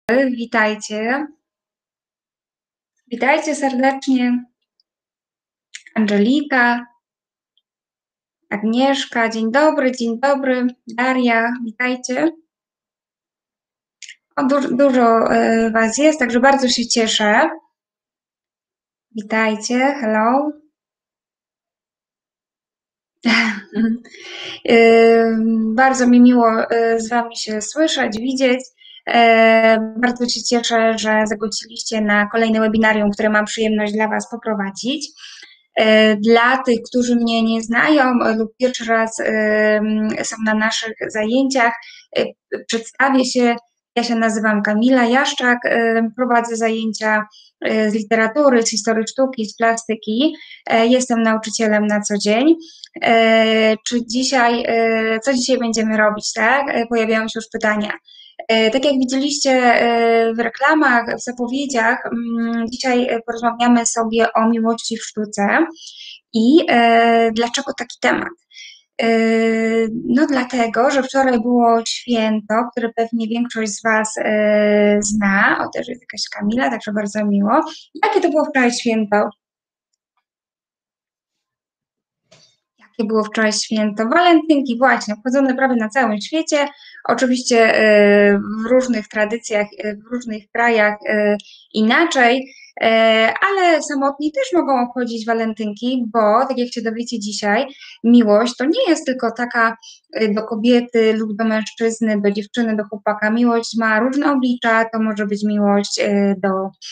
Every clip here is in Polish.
Witajcie. Witajcie serdecznie. Angelika, Agnieszka, dzień dobry, dzień dobry. Daria, witajcie. Dużo Was jest, także bardzo się cieszę. Witajcie, hello. Bardzo mi miło z Wami się słyszeć, widzieć. Bardzo się cieszę, że zgodziliście na kolejne webinarium, które mam przyjemność dla Was poprowadzić. Dla tych, którzy mnie nie znają lub pierwszy raz są na naszych zajęciach, przedstawię się. Ja się nazywam Kamila Jaszczak, prowadzę zajęcia z literatury, z historii sztuki, z plastyki. Jestem nauczycielem na co dzień. Co dzisiaj będziemy robić, tak? Pojawiają się już pytania. Tak jak widzieliście w reklamach, w zapowiedziach, dzisiaj porozmawiamy sobie o miłości w sztuce i dlaczego taki temat. No dlatego, że wczoraj było święto, które pewnie większość z Was zna. O, też jest jakaś Kamila, także bardzo miło. Jakie to było wczoraj święto? Jakie było wczoraj święto? Walentynki, właśnie, obchodzone prawie na całym świecie. Oczywiście w różnych tradycjach, w różnych krajach inaczej, ale samotni też mogą obchodzić walentynki, bo tak jak się dowiecie dzisiaj, miłość to nie jest tylko taka do kobiety lub do mężczyzny, do dziewczyny, do chłopaka. Miłość ma różne oblicza, to może być miłość do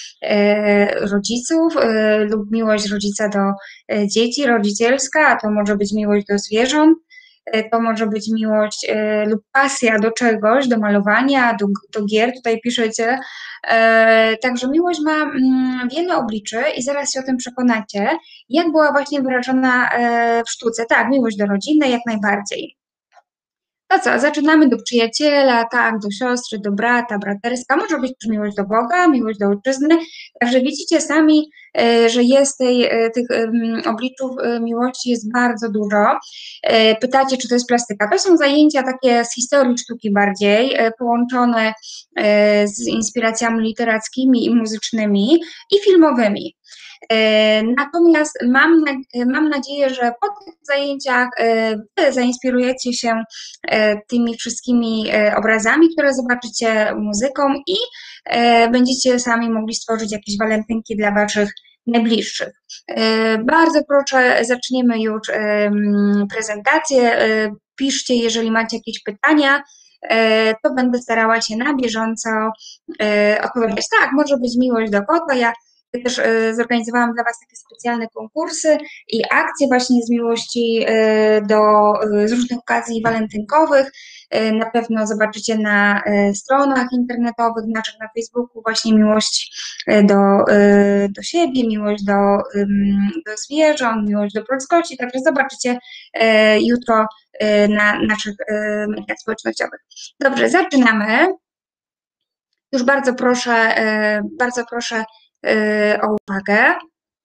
rodziców lub miłość rodzica do dzieci, rodzicielska, a to może być miłość do zwierząt, to może być miłość lub pasja do czegoś, do malowania, do gier, tutaj piszecie. Także miłość ma wiele obliczy i zaraz się o tym przekonacie, jak była właśnie wyrażona w sztuce. Tak, miłość do rodziny jak najbardziej. To co, zaczynamy do przyjaciela, tak, do siostry, do brata, braterska, może być też miłość do Boga, miłość do ojczyzny, także widzicie sami, że jest tych obliczów miłości jest bardzo dużo. Pytacie, czy to jest plastyka? To są zajęcia takie z historii sztuki bardziej, połączone z inspiracjami literackimi i muzycznymi i filmowymi. Natomiast mam nadzieję, że po tych zajęciach Wy zainspirujecie się tymi wszystkimi obrazami, które zobaczycie, muzyką i będziecie sami mogli stworzyć jakieś walentynki dla Waszych najbliższych. Bardzo proszę, zaczniemy już prezentację. Piszcie, jeżeli macie jakieś pytania, to będę starała się na bieżąco odpowiadać. Tak, może być miłość do kota. Ja też zorganizowałam dla Was takie specjalne konkursy i akcje właśnie z miłości z różnych okazji walentynkowych. Na pewno zobaczycie na stronach internetowych naszych, na Facebooku właśnie miłość do siebie, miłość do zwierząt, miłość do polskości, także zobaczycie jutro na naszych mediach społecznościowych. Dobrze, zaczynamy. Już bardzo proszę o uwagę.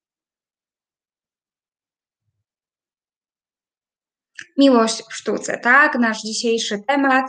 Miłość w sztuce, tak? Nasz dzisiejszy temat.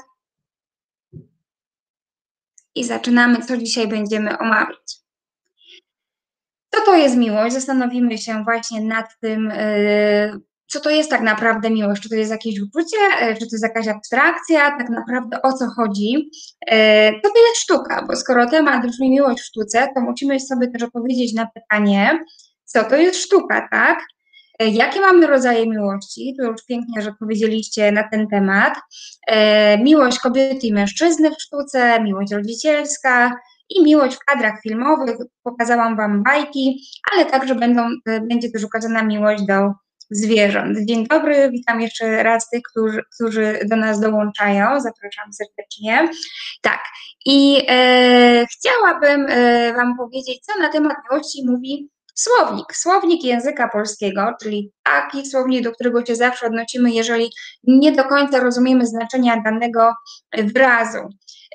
I zaczynamy, co dzisiaj będziemy omawiać. Co to jest miłość? Zastanowimy się właśnie nad tym, co to jest tak naprawdę miłość. Czy to jest jakieś uczucie, czy to jest jakaś abstrakcja, tak naprawdę o co chodzi. Co to jest sztuka? Bo skoro temat brzmi miłość w sztuce, to musimy sobie też odpowiedzieć na pytanie, co to jest sztuka, tak? Jakie mamy rodzaje miłości? Tu już pięknie, że powiedzieliście na ten temat. Miłość kobiety i mężczyzny w sztuce, miłość rodzicielska i miłość w kadrach filmowych. Pokazałam Wam bajki, ale także będzie też ukazana miłość do zwierząt. Dzień dobry, witam jeszcze raz tych, którzy do nas dołączają. Zapraszam serdecznie. Tak, i chciałabym Wam powiedzieć, co na temat miłości mówi słownik języka polskiego, czyli taki słownik, do którego się zawsze odnosimy, jeżeli nie do końca rozumiemy znaczenia danego wyrazu.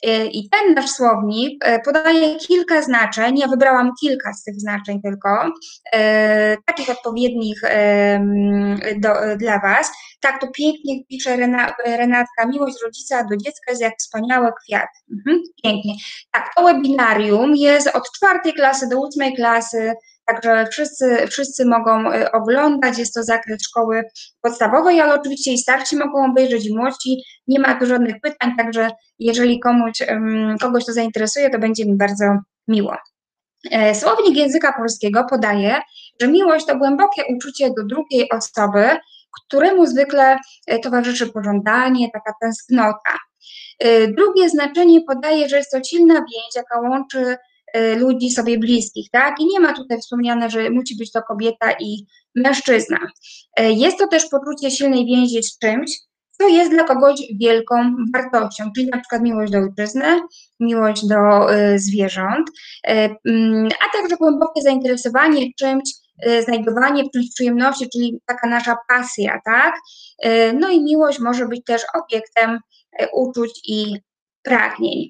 I ten nasz słownik podaje kilka znaczeń, ja wybrałam kilka z tych znaczeń tylko, takich odpowiednich dla Was. Tak, to pięknie pisze Renatka, miłość rodzica do dziecka jest jak wspaniały kwiat. Pięknie. Tak, to webinarium jest od 4. klasy do 8. klasy, także wszyscy mogą oglądać, jest to zakres szkoły podstawowej, ale oczywiście i starsi mogą obejrzeć, i młodsi, nie ma tu żadnych pytań, także jeżeli kogoś to zainteresuje, to będzie mi bardzo miło. Słownik języka polskiego podaje, że miłość to głębokie uczucie do drugiej osoby, któremu zwykle towarzyszy pożądanie, taka tęsknota. Drugie znaczenie podaje, że jest to silna więź, jaka łączy ludzi sobie bliskich, tak? I nie ma tutaj wspomniane, że musi być to kobieta i mężczyzna. Jest to też poczucie silnej więzi z czymś, co jest dla kogoś wielką wartością, czyli na przykład miłość do ojczyzny, miłość do zwierząt, a także głębokie zainteresowanie czymś, znajdowanie w czymś przyjemności, czyli taka nasza pasja, tak? No i miłość może być też obiektem uczuć i pragnień.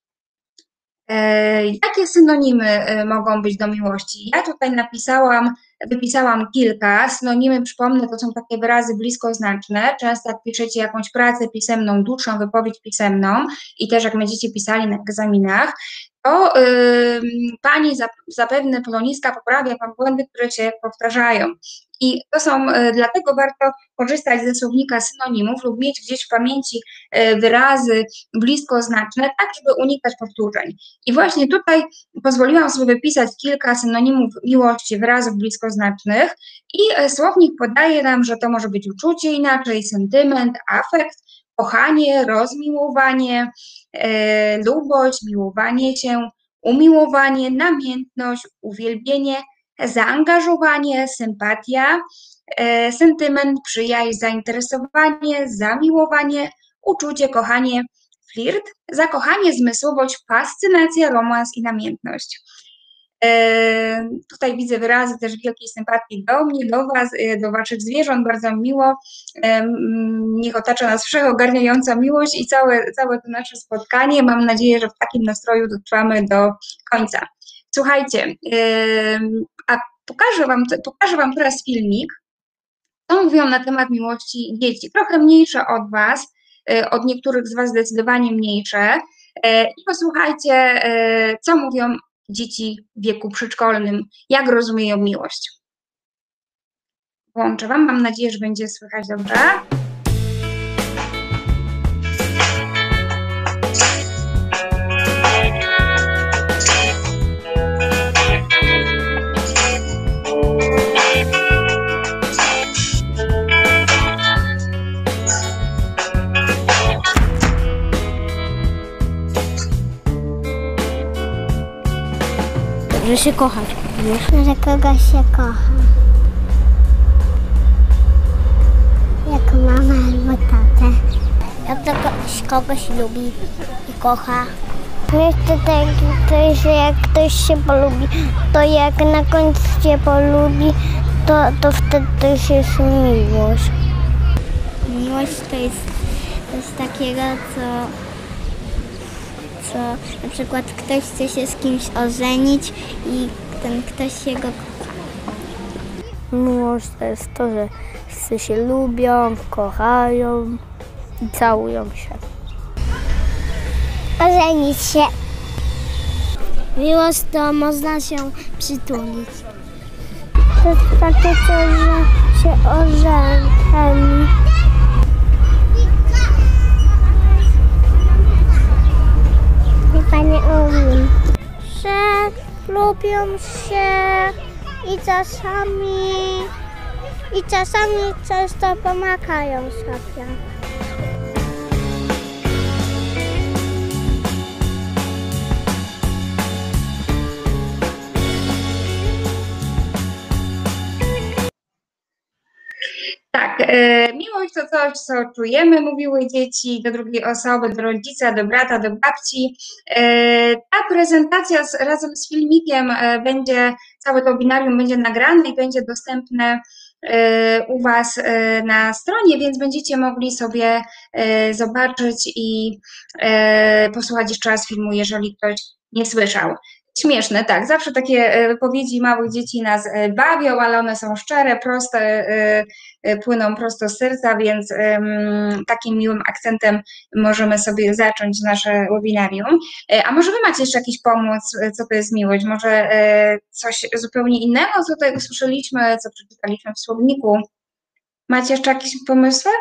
Jakie synonimy mogą być do miłości? Ja tutaj wypisałam kilka. Synonimy, przypomnę, to są takie wyrazy bliskoznaczne. Często jak piszecie jakąś pracę pisemną, dłuższą wypowiedź pisemną i też jak będziecie pisali na egzaminach, to Pani zapewne poloniska poprawia Wam błędy, które się powtarzają. I to są, dlatego warto korzystać ze słownika synonimów lub mieć gdzieś w pamięci wyrazy bliskoznaczne, tak żeby unikać powtórzeń. I właśnie tutaj pozwoliłam sobie wypisać kilka synonimów miłości, wyrazów bliskoznacznych i słownik podaje nam, że to może być uczucie inaczej, sentyment, afekt, kochanie, rozmiłowanie, lubość, miłowanie się, umiłowanie, namiętność, uwielbienie, zaangażowanie, sympatia, sentyment, przyjaźń, zainteresowanie, zamiłowanie, uczucie, kochanie, flirt, zakochanie, zmysłowość, fascynacja, romans i namiętność. Tutaj widzę wyrazy też wielkiej sympatii do mnie, do Was, do Waszych zwierząt, bardzo miło. Niech otacza nas wszechogarniająca miłość i całe to nasze spotkanie. Mam nadzieję, że w takim nastroju dotrwamy do końca. Słuchajcie, a pokażę Wam teraz filmik, co mówią na temat miłości dzieci. Trochę mniejsze od Was, od niektórych z Was zdecydowanie mniejsze. I posłuchajcie, co mówią dzieci w wieku przedszkolnym, jak rozumieją miłość. Włączę Wam, mam nadzieję, że będzie słychać dobrze. Że się kochać. Że kogoś się kocha. Jak mama albo tatę. Jak kogoś lubi i kocha. Jeszcze tak, że jak ktoś się polubi, to jak na końcu się polubi, to wtedy też jest miłość. Miłość to jest coś takiego, co na przykład ktoś chce się z kimś ożenić i ten ktoś się go kocha. Miłość to jest to, że wszyscy się lubią, kochają i całują się. Ożenić się. Miłość to można się przytulić. To jest takie coś, że się ożeni. Chyba nie umiem. Że lubią się i czasami często pomagają sobie. Tak, miłość to coś, co czujemy, mówiły dzieci, do drugiej osoby, do rodzica, do brata, do babci. Ta prezentacja razem z filmikiem całe to webinarium będzie nagrane i będzie dostępne u Was na stronie, więc będziecie mogli sobie zobaczyć i posłuchać jeszcze raz filmu, jeżeli ktoś nie słyszał. Śmieszne, tak. Zawsze takie wypowiedzi małych dzieci nas bawią, ale one są szczere, proste, płyną prosto z serca, więc takim miłym akcentem możemy sobie zacząć nasze webinarium. A może Wy macie jeszcze jakiś pomysł, co to jest miłość? Może coś zupełnie innego, co tutaj usłyszeliśmy, co przeczytaliśmy w słowniku? Macie jeszcze jakieś pomysły?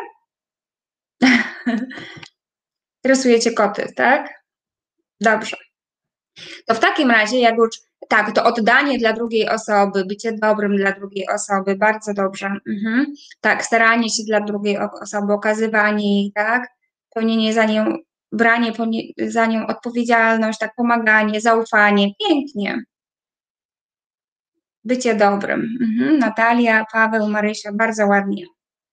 Rysujecie koty, tak? Dobrze. To w takim razie, jak już tak, to oddanie dla drugiej osoby, bycie dobrym dla drugiej osoby, bardzo dobrze. Tak, staranie się dla drugiej osoby, okazywanie jej, tak? Pełnienie za nią, branie za nią odpowiedzialność, tak, pomaganie, zaufanie. Pięknie. Bycie dobrym. Natalia, Paweł, Marysia, bardzo ładnie.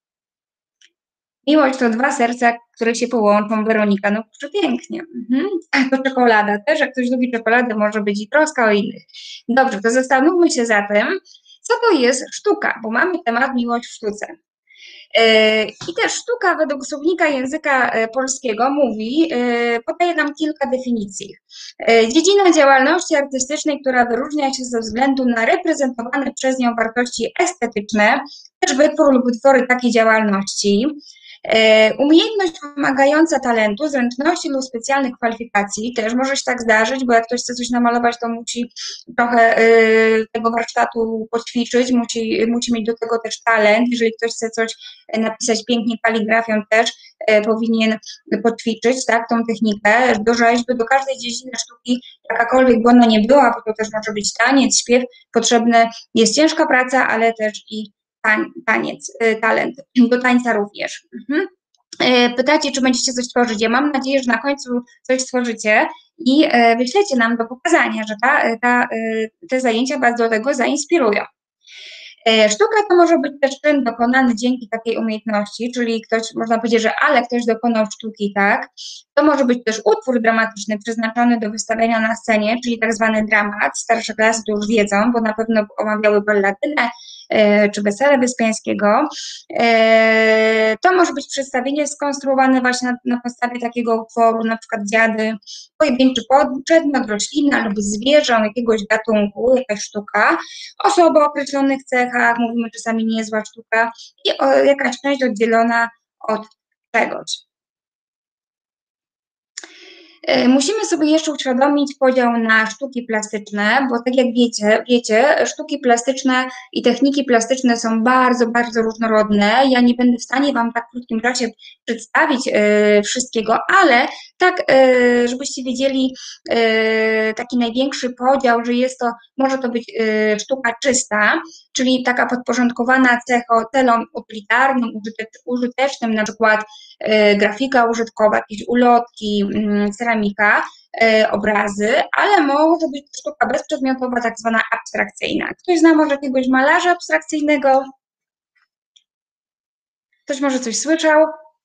Miłość to dwa serca, które się połączą. Weronika, no przepięknie. A to czekolada też, jak ktoś lubi czekoladę, może być i troska o innych. Dobrze, to zastanówmy się zatem, co to jest sztuka, bo mamy temat miłość w sztuce. I też sztuka według słownika języka polskiego mówi, podaje nam kilka definicji. Dziedzina działalności artystycznej, która wyróżnia się ze względu na reprezentowane przez nią wartości estetyczne, też wytwór lub wytwory takiej działalności. Umiejętność wymagająca talentu, zręczności lub specjalnych kwalifikacji, też może się tak zdarzyć, bo jak ktoś chce coś namalować, to musi trochę tego warsztatu poćwiczyć, musi mieć do tego też talent. Jeżeli ktoś chce coś napisać pięknie kaligrafią, też powinien poćwiczyć, tak, tą technikę do rzeźby, do każdej dziedziny sztuki, jakakolwiek by ona nie była, bo to też może być taniec, śpiew, potrzebna jest ciężka praca, ale też i taniec, talent, do tańca również. Pytacie, czy będziecie coś tworzyć. Ja mam nadzieję, że na końcu coś stworzycie i wyślecie nam do pokazania, że te zajęcia Was do tego zainspirują. Sztuka to może być też czyn dokonany dzięki takiej umiejętności, czyli ktoś, można powiedzieć, że ktoś dokonał sztuki, tak? To może być też utwór dramatyczny przeznaczony do wystawienia na scenie, czyli tak zwany dramat. Starsze klasy to już wiedzą, bo na pewno omawiały balladynę czy Wesele Wyspiańskiego. To może być przedstawienie skonstruowane właśnie na podstawie takiego utworu, na przykład dziady, pojedynczy przedmiot, roślina lub zwierzę jakiegoś gatunku, jakaś sztuka, osoba o określonych cechach, mówimy czasami niezła sztuka i jakaś część oddzielona od czegoś. Musimy sobie jeszcze uświadomić podział na sztuki plastyczne, bo tak jak wiecie, sztuki plastyczne i techniki plastyczne są bardzo, bardzo różnorodne. Ja nie będę w stanie Wam tak w krótkim czasie przedstawić wszystkiego, ale tak, żebyście wiedzieli taki największy podział, że może to być sztuka czysta, czyli taka podporządkowana celom utylitarnym, użytecznym, na przykład grafika użytkowa, jakieś ulotki, ceramika, obrazy, ale może być sztuka bezprzedmiotowa, tak zwana abstrakcyjna. Ktoś zna może jakiegoś malarza abstrakcyjnego? Ktoś może coś słyszał?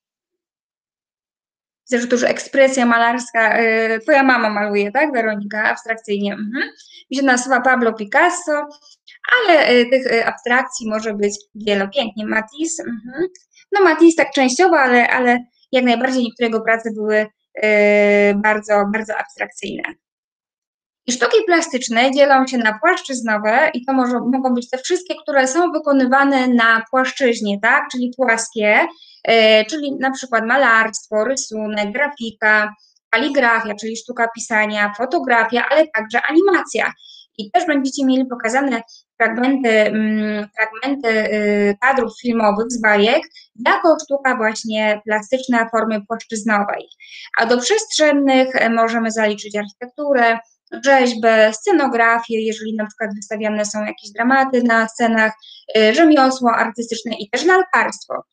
Widzę, że to już ekspresja malarska, Twoja mama maluje, tak, Weronika, abstrakcyjnie. Mi się nazywa Pablo Picasso, ale tych abstrakcji może być wiele. Pięknie, Matisse. No Matisse tak częściowo, ale jak najbardziej niektóre jego prace były bardzo, bardzo abstrakcyjne. I sztuki plastyczne dzielą się na płaszczyznowe i to mogą być te wszystkie, które są wykonywane na płaszczyźnie, tak, czyli płaskie, czyli na przykład malarstwo, rysunek, grafika, kaligrafia, czyli sztuka pisania, fotografia, ale także animacja. I też będziecie mieli pokazane fragmenty kadrów filmowych z bajek jako sztuka właśnie plastyczna formy płaszczyznowej. A do przestrzennych możemy zaliczyć architekturę, rzeźbę, scenografię, jeżeli na przykład wystawiane są jakieś dramaty na scenach, rzemiosło artystyczne i też lalkarstwo.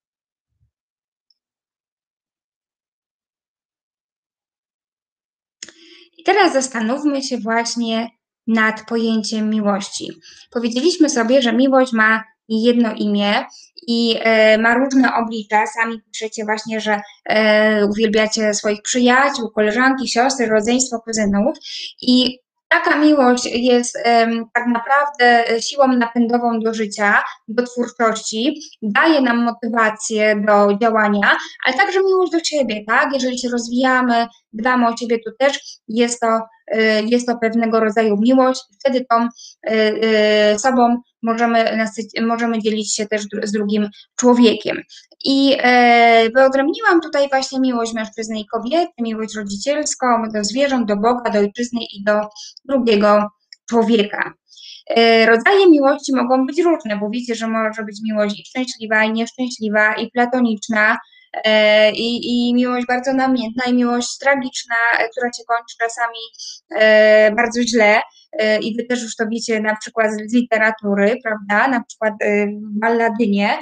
I teraz zastanówmy się właśnie nad pojęciem miłości. Powiedzieliśmy sobie, że miłość ma jedno imię i ma różne oblicza. Sami piszecie właśnie, że uwielbiacie swoich przyjaciół, koleżanki, siostry, rodzeństwo, kuzynów i Taka miłość jest tak naprawdę siłą napędową do życia, do twórczości, daje nam motywację do działania, ale także miłość do siebie, tak? Jeżeli się rozwijamy, dbamy o siebie, to też jest to pewnego rodzaju miłość. Wtedy tą sobą możemy dzielić się też z drugim człowiekiem. I wyodrębniłam tutaj właśnie miłość mężczyzny i kobiety, miłość rodzicielską, do zwierząt, do Boga, do ojczyzny i do drugiego człowieka. Rodzaje miłości mogą być różne, bo wiecie, że może być miłość i szczęśliwa, i nieszczęśliwa, i platoniczna, i miłość bardzo namiętna, i miłość tragiczna, która się kończy czasami bardzo źle. I wy też już to wiecie na przykład z literatury, prawda? Na przykład w Balladynie.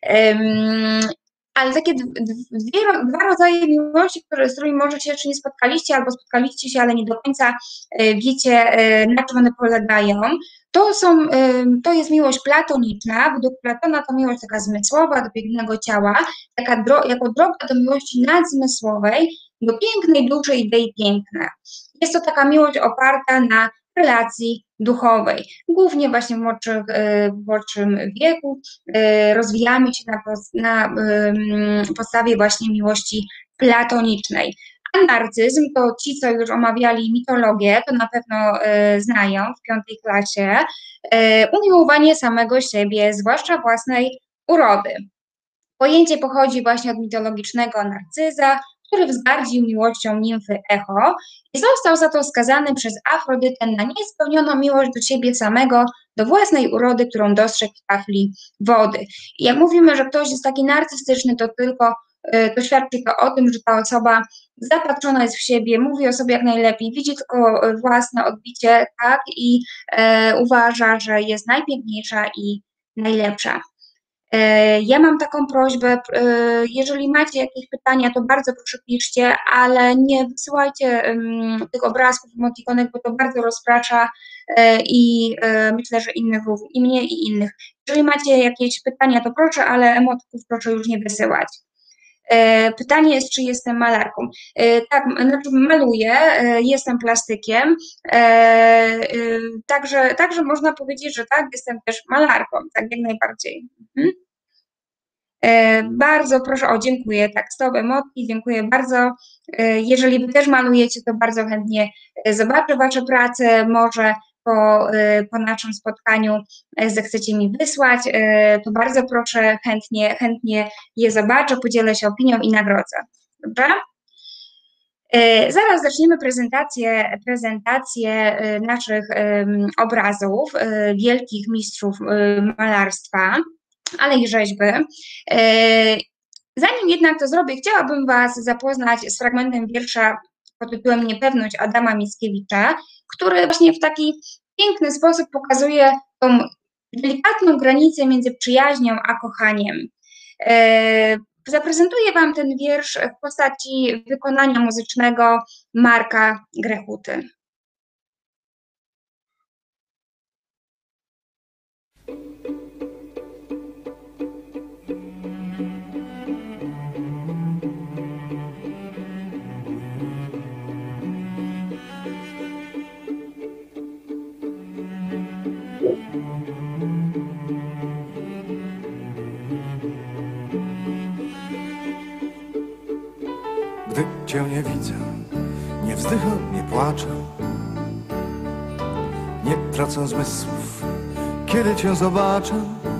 Ale takie dwa rodzaje miłości, z którymi może się jeszcze nie spotkaliście, albo spotkaliście się, ale nie do końca wiecie, na czym one polegają. To jest miłość platoniczna. Według Platona to miłość taka zmysłowa, do pięknego ciała, jako droga do miłości nadzmysłowej, do pięknej duszy idei piękna. Jest to taka miłość oparta na relacji duchowej. Głównie właśnie w młodszym wieku rozwijamy się na podstawie właśnie miłości platonicznej. A narcyzm to ci, co już omawiali mitologię, to na pewno znają w 5. klasie. Umiłowanie samego siebie, zwłaszcza własnej urody. Pojęcie pochodzi właśnie od mitologicznego Narcyza, który wzgardził miłością nimfy Echo i został za to skazany przez Afrodytę na niespełnioną miłość do siebie samego, do własnej urody, którą dostrzegł w tafli wody. I jak mówimy, że ktoś jest taki narcystyczny, to świadczy to o tym, że ta osoba zapatrzona jest w siebie, mówi o sobie jak najlepiej, widzi tylko własne odbicie, tak, i uważa, że jest najpiękniejsza i najlepsza. Ja mam taką prośbę, jeżeli macie jakieś pytania, to bardzo proszę piszcie, ale nie wysyłajcie tych obrazków, emotikonek, bo to bardzo rozprasza i myślę, że i mnie i innych. Jeżeli macie jakieś pytania, to proszę, ale emotyków proszę już nie wysyłać. Pytanie jest, czy jestem malarką. Tak, znaczy maluję, jestem plastykiem, także można powiedzieć, że tak, jestem też malarką, tak jak najbardziej. Bardzo proszę, dziękuję, tak, stop emotki, dziękuję bardzo. Jeżeli wy też malujecie, to bardzo chętnie zobaczę wasze prace, może po naszym spotkaniu zechcecie mi wysłać, to bardzo proszę, chętnie je zobaczę, podzielę się opinią i nagrodzę. Dobra? Zaraz zaczniemy prezentację naszych obrazów, wielkich mistrzów malarstwa, ale i rzeźby. Zanim jednak to zrobię, chciałabym was zapoznać z fragmentem wiersza pod tytułem Niepewność Adama Mickiewicza, który właśnie w taki piękny sposób pokazuje tą delikatną granicę między przyjaźnią a kochaniem. Zaprezentuję wam ten wiersz w postaci wykonania muzycznego Marka Grechuty. Gdy cię nie widzę, nie wzdycham, nie płaczę, nie tracę zmysłów, kiedy cię zobaczę.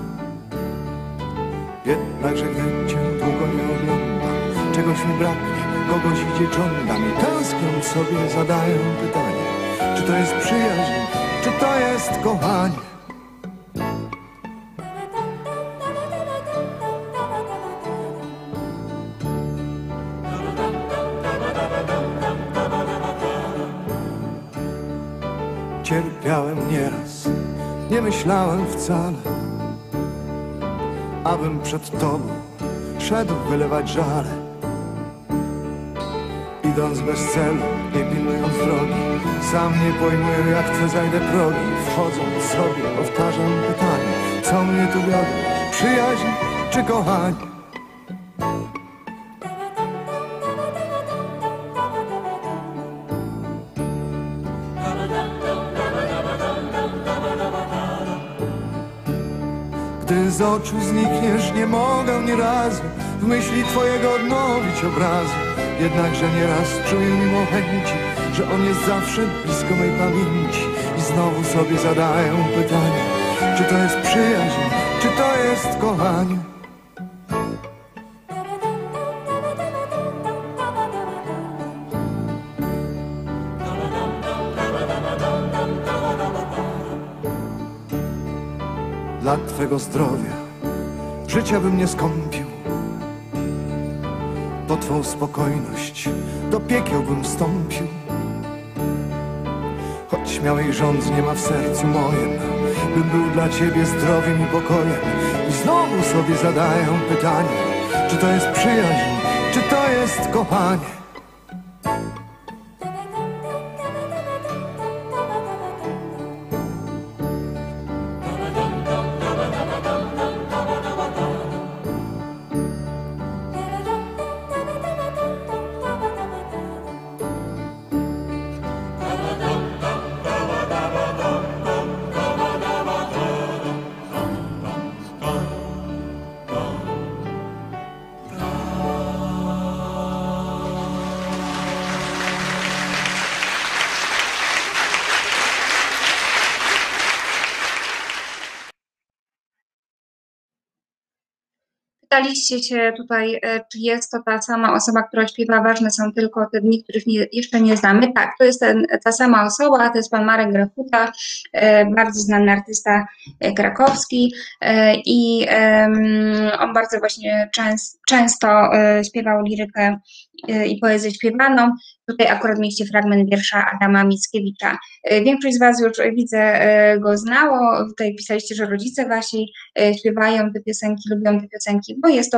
Jednakże gdy cię długo nie oglądam, czegoś mi braknie, kogoś gdzie żądam i tęskniąc sobie zadaję pytanie, czy to jest przyjaźń, czy to jest kochanie. Cierpiałem nieraz, nie myślałem wcale, abym przed tobą szedł wylewać żale. Idąc bez celu, nie pilnując drogi, sam nie pojmuję, jak chcę zajdę progi. Wchodząc sobie powtarzam pytanie, co mnie tu wiodło, przyjaźń czy kochanie? z oczu znikniesz, nie mogę ni razu w myśli twojego odnowić obrazu. Jednakże nieraz czuję mimo chęci, że on jest zawsze blisko mej pamięci. I znowu sobie zadaję pytanie, czy to jest przyjaźń, czy to jest kochanie. Dla twego zdrowia życia bym nie skąpił, po twą spokojność do piekieł bym wstąpił. Choć śmiałej żądzy nie ma w sercu moim, bym był dla ciebie zdrowiem i pokojem. I znowu sobie zadaję pytanie, czy to jest przyjaźń, czy to jest kochanie. Pytaliście się tutaj, czy jest to ta sama osoba, która śpiewa Ważne są tylko te dni, których jeszcze nie znamy. Tak, to jest ta sama osoba, to jest pan Marek Grechuta, bardzo znany artysta krakowski i on bardzo właśnie często śpiewał lirykę i poezję śpiewaną. Tutaj akurat mieści fragment wiersza Adama Mickiewicza. Większość z Was już widzę go znało. Tutaj pisaliście, że rodzice Wasi śpiewają te piosenki, lubią te piosenki, bo jest to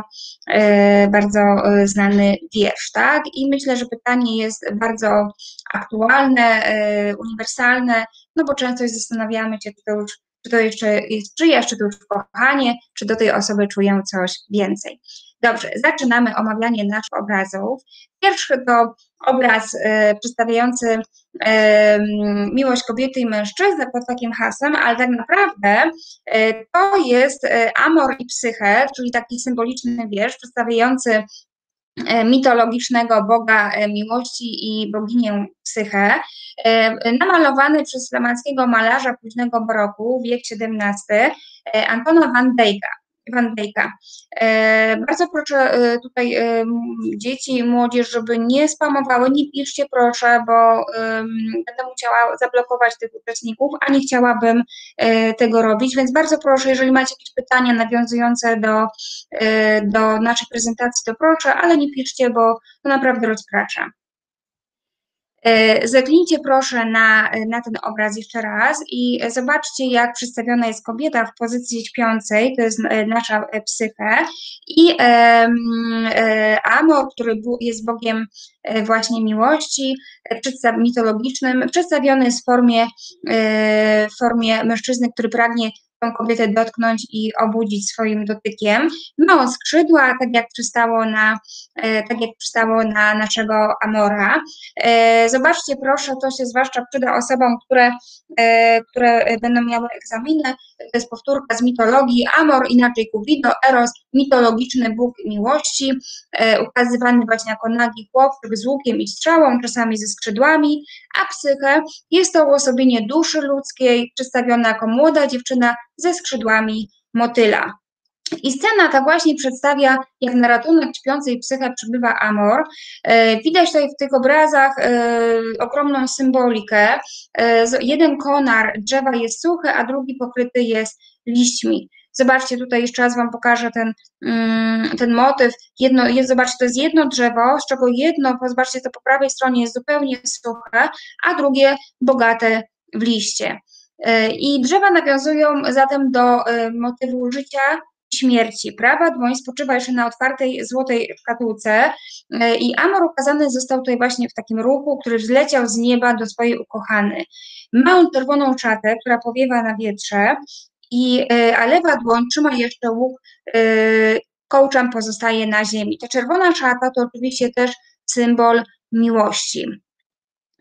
bardzo znany wiersz, tak? I myślę, że pytanie jest bardzo aktualne, uniwersalne, no bo często się zastanawiamy się, czy to jeszcze jest przyjaźń, czy to już kochanie, czy do tej osoby czuję coś więcej. Dobrze, zaczynamy omawianie naszych obrazów. Pierwszy to obraz przedstawiający miłość kobiety i mężczyzny pod takim hasłem, ale tak naprawdę to jest Amor i Psyche, czyli taki symboliczny wiersz przedstawiający mitologicznego boga miłości i boginię Psychę, namalowany przez flamandzkiego malarza późnego baroku, wiek XVII, Antona Van Dycka. Bardzo proszę tutaj dzieci i młodzież, żeby nie spamowały, nie piszcie proszę, bo będę musiała zablokować tych uczestników, a nie chciałabym tego robić, więc bardzo proszę, jeżeli macie jakieś pytania nawiązujące do naszej prezentacji, to proszę, ale nie piszcie, bo to naprawdę rozprasza. Zerknijcie proszę na ten obraz jeszcze raz i zobaczcie, jak przedstawiona jest kobieta w pozycji śpiącej, to jest nasza Psyche, i Amor, który jest bogiem właśnie miłości, mitologicznym, przedstawiony jest w formie mężczyzny, który pragnie tą kobietę dotknąć i obudzić swoim dotykiem. Ma on skrzydła, tak jak przystało na naszego Amora. Zobaczcie proszę, to się zwłaszcza przyda osobom, które będą miały egzaminy. To jest powtórka z mitologii. Amor, inaczej Cupido, Eros, mitologiczny bóg miłości, ukazywany właśnie jako nagi chłopczyk z łukiem i strzałą, czasami ze skrzydłami, a Psyche jest to uosobienie duszy ludzkiej, przedstawiona jako młoda dziewczyna ze skrzydłami motyla. I scena ta właśnie przedstawia, jak na ratunek śpiącej Psyche przybywa Amor. Widać tutaj w tych obrazach ogromną symbolikę. Jeden konar drzewa jest suchy, a drugi pokryty jest liśćmi. Zobaczcie, tutaj jeszcze raz Wam pokażę ten motyw. Zobaczcie, to jest jedno drzewo, z czego jedno, zobaczcie, to po prawej stronie jest zupełnie suche, a drugie bogate w liście. I drzewa nawiązują zatem do motywu życia i śmierci. Prawa dłoń spoczywa jeszcze na otwartej złotej szkatułce i Amor ukazany został tutaj właśnie w takim ruchu, który zleciał z nieba do swojej ukochanej. Ma on czerwoną czatę, która powiewa na wietrze, a lewa dłoń trzyma jeszcze łuk, kołczan pozostaje na ziemi. Ta czerwona szata to oczywiście też symbol miłości.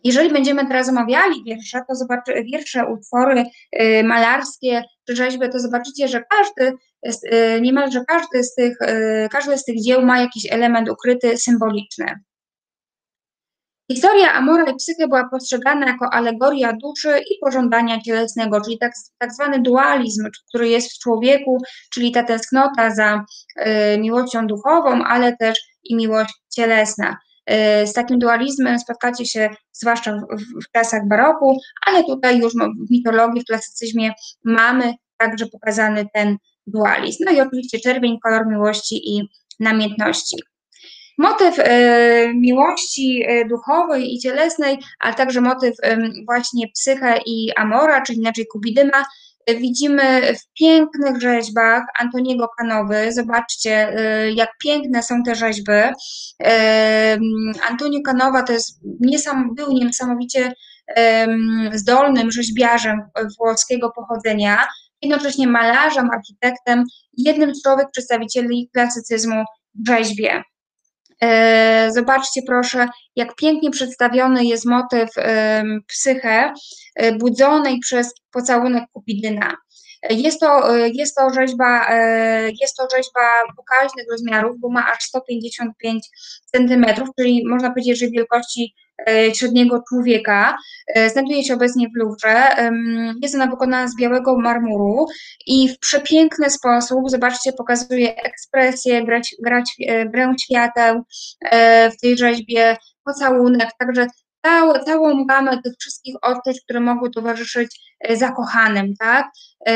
Jeżeli będziemy teraz omawiali wiersze, to wiersze, utwory malarskie czy rzeźby, to zobaczycie, że niemalże każde z tych dzieł ma jakiś element ukryty, symboliczny. Historia Amora i Psyche była postrzegana jako alegoria duszy i pożądania cielesnego, czyli tak zwany dualizm, który jest w człowieku, czyli ta tęsknota za miłością duchową, ale też i miłość cielesna. Z takim dualizmem spotkacie się zwłaszcza w czasach baroku, ale tutaj już w mitologii, w klasycyzmie mamy także pokazany ten dualizm. No i oczywiście czerwień, kolor miłości i namiętności. Motyw miłości duchowej i cielesnej, ale także motyw właśnie Psyche i Amora, czyli inaczej Kubidyma, widzimy w pięknych rzeźbach Antoniego Canowy. Zobaczcie, jak piękne są te rzeźby. Antonio Canova był niesamowicie zdolnym rzeźbiarzem włoskiego pochodzenia, jednocześnie malarzem, architektem, jednym z czołowych przedstawicieli klasycyzmu w rzeźbie. Zobaczcie proszę, jak pięknie przedstawiony jest motyw Psyche budzonej przez pocałunek Kupidyna. Jest to rzeźba pokaźnych rozmiarów, bo ma aż 155 cm, czyli można powiedzieć, że wielkości średniego człowieka. Znajduje się obecnie w Luwrze. Jest ona wykonana z białego marmuru i w przepiękny sposób, zobaczcie, pokazuje ekspresję, grę świateł w tej rzeźbie, pocałunek, także całą gamę tych wszystkich odczuć, które mogły towarzyszyć zakochanym, tak?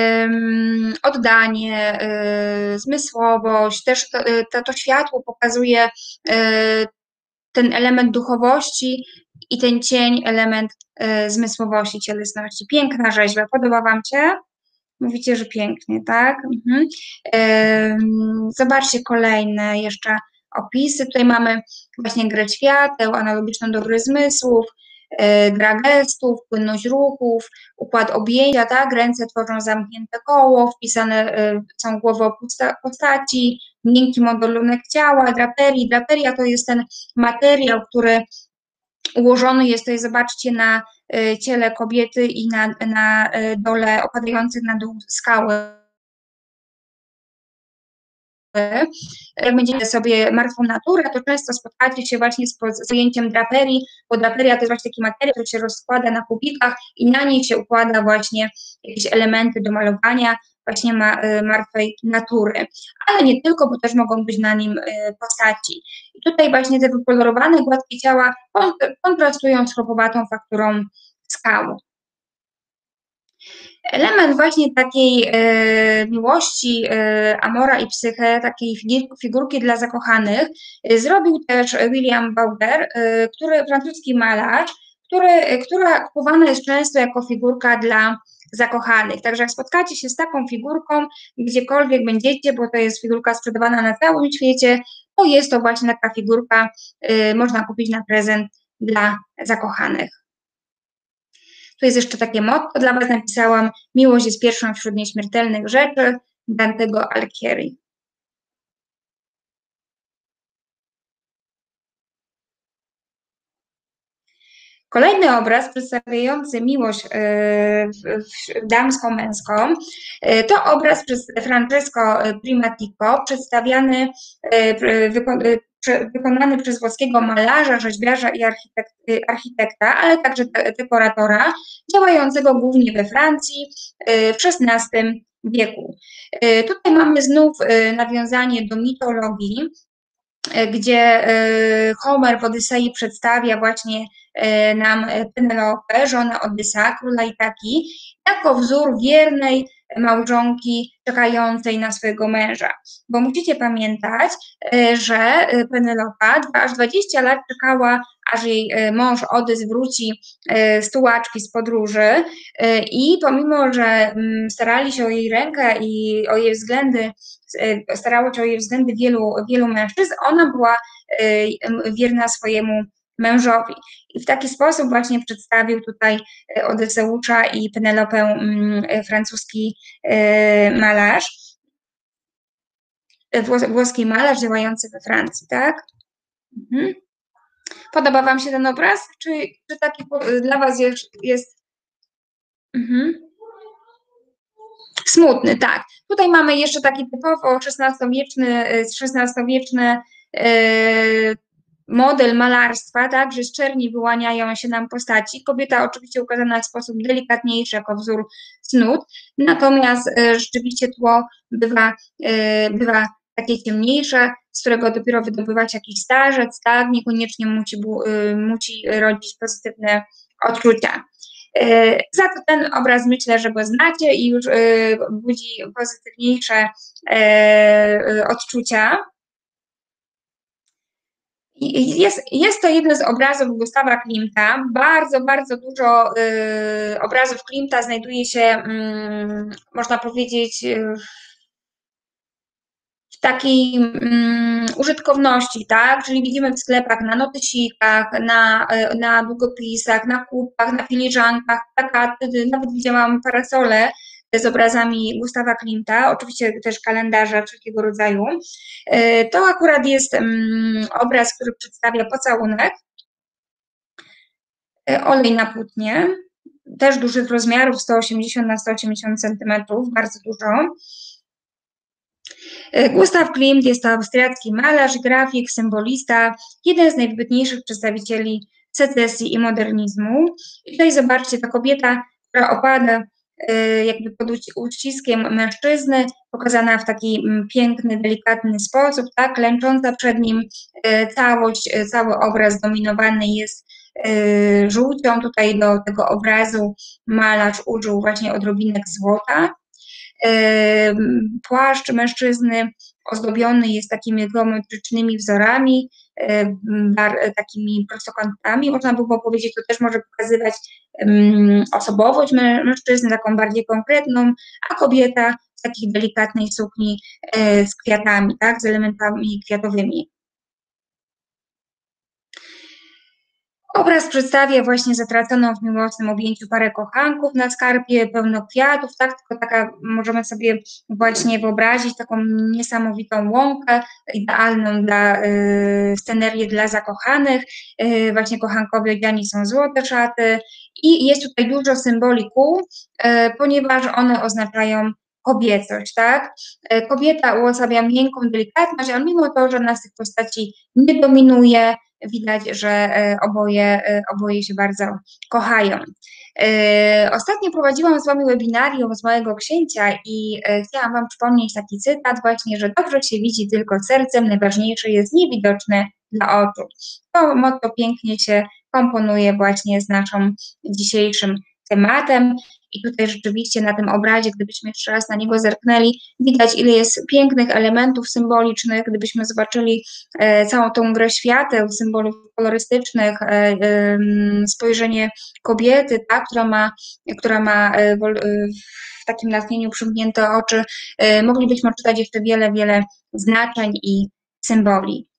Oddanie, zmysłowość, też to światło pokazuje ten element duchowości i ten cień, element zmysłowości, cielesności. Piękna rzeźba, podoba Wam się? Mówicie, że pięknie, tak? Zobaczcie kolejne jeszcze opisy. Tutaj mamy właśnie grę świateł, analogiczną do gry zmysłów, gra gestów, płynność ruchów, układ objęcia, tak? Ręce tworzą zamknięte koło, wpisane są głowy postaci, miękki modelunek ciała, draperii. Draperia to jest ten materiał, który ułożony jest tutaj, zobaczcie, na ciele kobiety i na dole opadających na dół skały. Jak będziecie sobie martwą naturę, to często spotkacie się właśnie z pojęciem draperii, bo draperia to jest właśnie taki materiał, który się rozkłada na kubikach i na niej się układa właśnie jakieś elementy do malowania właśnie martwej natury. Ale nie tylko, bo też mogą być na nim postaci. I tutaj właśnie te wykolorowane, gładkie ciała kontrastują z chropowatą fakturą skał. Element właśnie takiej miłości Amora i Psyche, takiej figurki dla zakochanych, zrobił też William Bowder, francuski malarz, która kupowana jest często jako figurka dla zakochanych. Także jak spotkacie się z taką figurką, gdziekolwiek będziecie, bo to jest figurka sprzedawana na całym świecie, to jest to właśnie taka figurka, można kupić na prezent dla zakochanych. Tu jest jeszcze takie motto dla Was, napisałam: miłość jest pierwszą wśród nieśmiertelnych rzeczy, Dantego Alighieri. Kolejny obraz przedstawiający miłość damsko-męską to obraz przez Francesco Primatico, wykonany przez włoskiego malarza, rzeźbiarza i architekta, ale także dekoratora, działającego głównie we Francji w XVI wieku. Tutaj mamy znów nawiązanie do mitologii, gdzie Homer w Odysei przedstawia właśnie nam Penelopę, żonę Odysa, króla Itaki, jako wzór wiernej małżonki czekającej na swojego męża. Bo musicie pamiętać, że Penelopa aż 20 lat czekała, aż jej mąż Odys wróci z tułaczki, z podróży i pomimo, że starali się o jej rękę i o jej względy, starało się o jej względy wielu mężczyzn, ona była wierna swojemu mężowi. I w taki sposób właśnie przedstawił tutaj Odyseusza i Penelopę francuski malarz, włoski malarz działający we Francji, tak? Podoba Wam się ten obraz? Czy taki dla Was jest smutny? Tak. Tutaj mamy jeszcze taki typowo XVI-wieczny model malarstwa, tak, że z czerni wyłaniają się nam postaci. Kobieta oczywiście ukazana w sposób delikatniejszy, jako wzór cnót, natomiast rzeczywiście tło bywa takie ciemniejsze, z którego dopiero wydobywa się jakiś starzec, tak, niekoniecznie musi rodzić pozytywne odczucia. Za to ten obraz myślę, że go znacie i już budzi pozytywniejsze odczucia. Jest to jeden z obrazów Gustawa Klimta. Bardzo, bardzo dużo obrazów Klimta znajduje się, można powiedzieć, w takiej użytkowności, tak? Czyli widzimy w sklepach na notysikach, na długopisach, na kubkach, na filiżankach, plakaty, nawet widziałam parasole z obrazami Gustawa Klimta, oczywiście też kalendarze wszelkiego rodzaju. To akurat jest obraz, który przedstawia pocałunek, olej na płótnie, też dużych rozmiarów, 180 na 180 cm, bardzo dużo. Gustav Klimt jest to austriacki malarz, grafik, symbolista, jeden z najwybitniejszych przedstawicieli secesji i modernizmu. I tutaj zobaczcie, ta kobieta, która opada jakby pod uściskiem mężczyzny, pokazana w taki piękny, delikatny sposób, tak, klęcząca przed nim, cały obraz dominowany jest żółcią. Tutaj do tego obrazu malarz użył właśnie odrobinek złota. Płaszcz mężczyzny ozdobiony jest takimi geometrycznymi wzorami, takimi prostokątami, można by było powiedzieć. To też może pokazywać osobowość mężczyzny, taką bardziej konkretną, a kobieta w takiej delikatnej sukni z kwiatami, tak, z elementami kwiatowymi. Obraz przedstawia właśnie zatraconą w miłosnym objęciu parę kochanków na skarpie, pełno kwiatów, tak, tylko taka, możemy sobie właśnie wyobrazić taką niesamowitą łąkę, idealną scenerię dla zakochanych, właśnie kochankowie odziani są w złote szaty i jest tutaj dużo symboli kół, ponieważ one oznaczają kobiecość, tak? Kobieta uosabia miękką delikatność, ale mimo to żadna z tych postaci nie dominuje. Widać, że oboje się bardzo kochają. Ostatnio prowadziłam z Wami webinarium z Małego Księcia i chciałam Wam przypomnieć taki cytat właśnie, że dobrze się widzi tylko sercem, najważniejsze jest niewidoczne dla oczu. To motto pięknie się komponuje właśnie z naszym dzisiejszym tematem. I tutaj rzeczywiście na tym obrazie, gdybyśmy jeszcze raz na niego zerknęli, widać, ile jest pięknych elementów symbolicznych. Gdybyśmy zobaczyli całą tą grę świateł, symbolów kolorystycznych, spojrzenie kobiety, tak, która ma w takim natchnieniu przymknięte oczy, moglibyśmy czytać jeszcze wiele, wiele znaczeń i symboli.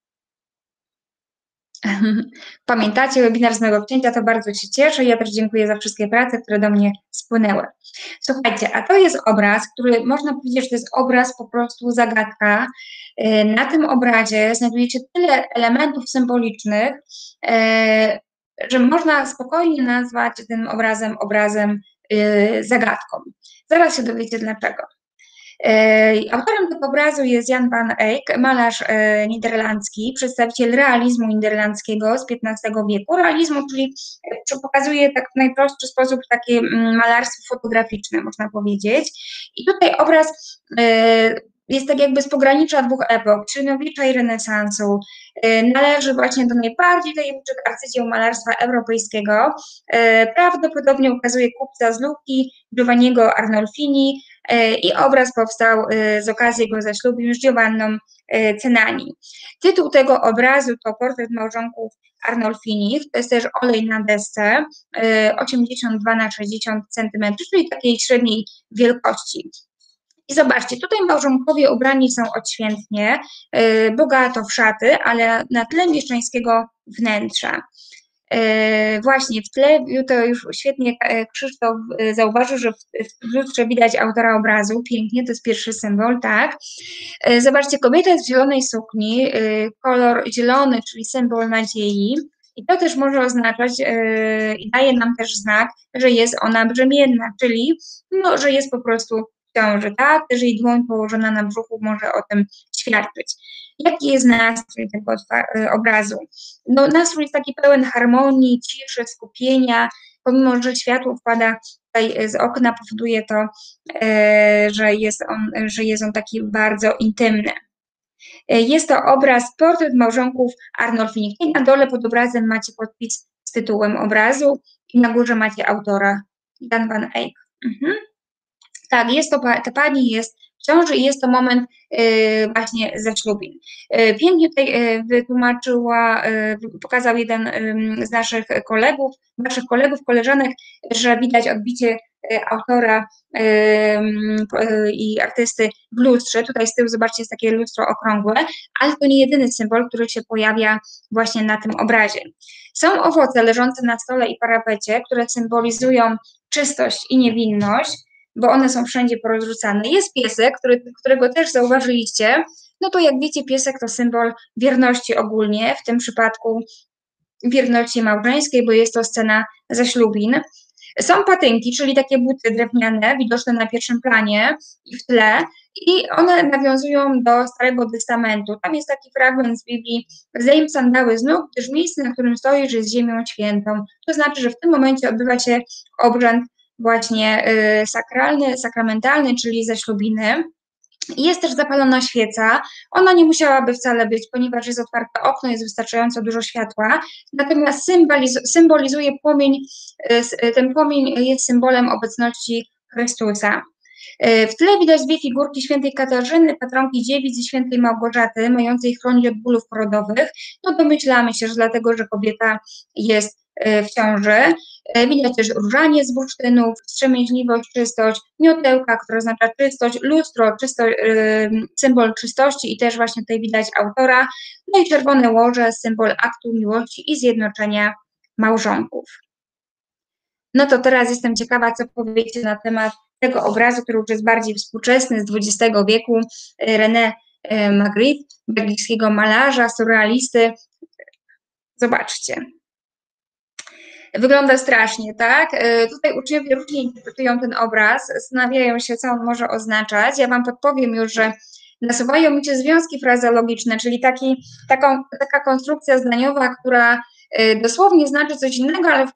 Pamiętacie webinar z Małego Księcia, to bardzo się cieszę. Ja też dziękuję za wszystkie prace, które do mnie spłynęły. Słuchajcie, a to jest obraz, który można powiedzieć, że to jest obraz po prostu zagadka. Na tym obrazie znajduje się tyle elementów symbolicznych, że można spokojnie nazwać tym obrazem zagadką. Zaraz się dowiecie dlaczego. Autorem tego obrazu jest Jan van Eyck, malarz niderlandzki, przedstawiciel realizmu niderlandzkiego z XV wieku. Realizmu, czyli pokazuje tak w najprostszy sposób takie malarstwo fotograficzne, można powiedzieć. I tutaj obraz jest tak jakby z pogranicza dwóch epok, średniowiecza i renesansu. Należy właśnie do najbardziej tajemniczych arcydzieł malarstwa europejskiego. Prawdopodobnie ukazuje kupca z Lucchi, Giovanniego Arnolfini, i obraz powstał z okazji jego zaślubin z Giovanną Cenani. Tytuł tego obrazu to Portret małżonków Arnolfinich, to jest też olej na desce, 82 na 60 cm, czyli takiej średniej wielkości. I zobaczcie, tutaj małżonkowie ubrani są odświętnie, bogato w szaty, ale na tle mieszczańskiego wnętrza. Właśnie w tle, to już świetnie Krzysztof zauważył, że w lustrze widać autora obrazu, pięknie, to jest pierwszy symbol, tak. Zobaczcie, kobieta jest w zielonej sukni, kolor zielony, czyli symbol nadziei. I to też może oznaczać i daje nam też znak, że jest ona brzemienna, czyli no, że jest po prostu w ciąży, tak? Też jej dłoń położona na brzuchu może o tym świadczyć. Jaki jest nastrój tego obrazu? No, nastrój jest taki pełen harmonii, ciszy, skupienia, pomimo że światło wpada tutaj z okna, powoduje to, że jest on taki bardzo intymny. Jest to obraz Portret małżonków Arnold Finney. Na dole pod obrazem macie podpis z tytułem obrazu i na górze macie autora Jan van Eyck. Tak, ta pani jest w ciąży i jest to moment właśnie zaślubin. Pięknie tutaj pokazał jeden z naszych kolegów, koleżanek, że widać odbicie autora i artysty w lustrze. Tutaj z tyłu, zobaczcie, jest takie lustro okrągłe, ale to nie jedyny symbol, który się pojawia właśnie na tym obrazie. Są owoce leżące na stole i parapecie, które symbolizują czystość i niewinność, bo one są wszędzie porozrzucane. Jest piesek, którego też zauważyliście. No to jak wiecie, piesek to symbol wierności ogólnie, w tym przypadku wierności małżeńskiej, bo jest to scena zaślubin. Są patynki, czyli takie buty drewniane, widoczne na pierwszym planie i w tle, i one nawiązują do Starego Testamentu. Tam jest taki fragment z Biblii: zdejm sandały z nóg, gdyż miejsce, na którym stoisz, jest ziemią świętą. To znaczy, że w tym momencie odbywa się obrzęd właśnie sakralny, sakramentalny, czyli zaślubiny. Jest też zapalona świeca. Ona nie musiałaby wcale być, ponieważ jest otwarte okno, jest wystarczająco dużo światła. Natomiast symbolizuje płomień, ten płomień jest symbolem obecności Chrystusa. W tle widać dwie figurki świętej Katarzyny, patronki dziewic, i świętej Małgorzaty, mającej chronić od bólów porodowych. No domyślamy się, że dlatego, że kobieta jest w ciąży. Widać też różanie z bursztynów, wstrzemięźliwość, czystość, miotełka, która oznacza czystość, lustro, symbol czystości i też właśnie tutaj widać autora, no i czerwone łoże, symbol aktu miłości i zjednoczenia małżonków. No to teraz jestem ciekawa, co powiecie na temat tego obrazu, który już jest bardziej współczesny, z XX wieku, René Magritte, belgijskiego malarza, surrealisty. Zobaczcie. Wygląda strasznie, tak? Tutaj uczniowie różnie interpretują ten obraz, zastanawiają się, co on może oznaczać. Ja Wam podpowiem już, że nasuwają mi się związki frazeologiczne, czyli taka konstrukcja zdaniowa, która dosłownie znaczy coś innego, ale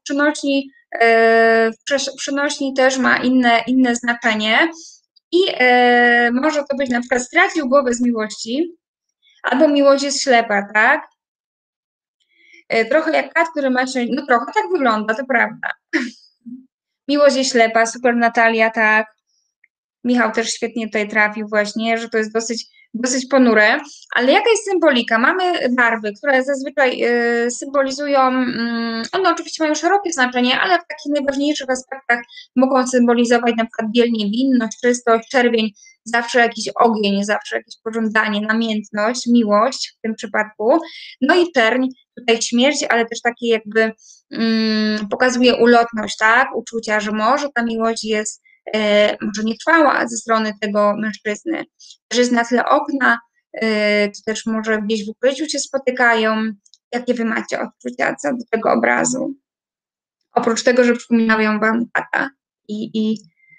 w przenośni też ma inne znaczenie. I może to być na przykład: stracił głowę z miłości, albo miłość jest ślepa, tak? Trochę jak kat, który ma się... No trochę tak wygląda, to prawda. Miłość jest ślepa, super Natalia, tak. Michał też świetnie tutaj trafił właśnie, że to jest dosyć ponure. Ale jaka jest symbolika? Mamy barwy, które zazwyczaj symbolizują, one oczywiście mają szerokie znaczenie, ale w takich najważniejszych aspektach mogą symbolizować na przykład biel, niewinność, czystość, czerwień, zawsze jakiś ogień, zawsze jakieś pożądanie, namiętność, miłość w tym przypadku. No i czerń, tutaj śmierć, ale też takie jakby pokazuje ulotność, tak, uczucia, że może ta miłość jest może nie trwała ze strony tego mężczyzny, że jest na tle okna, to też może gdzieś w ukryciu się spotykają. Jakie wy macie odczucia co do tego obrazu? Oprócz tego, że przypominają wam tata i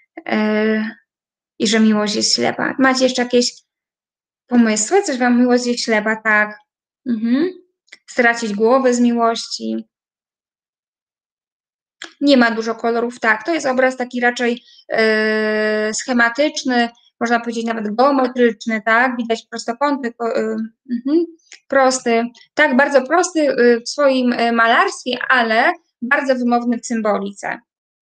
że miłość jest ślepa. Macie jeszcze jakieś pomysły? Coś wam miłość jest ślepa, tak? Stracić głowę z miłości. Nie ma dużo kolorów, tak. To jest obraz taki raczej schematyczny, można powiedzieć nawet geometryczny, tak. Widać prostokąty, prosty, tak, bardzo prosty w swoim malarstwie, ale bardzo wymowny w symbolice.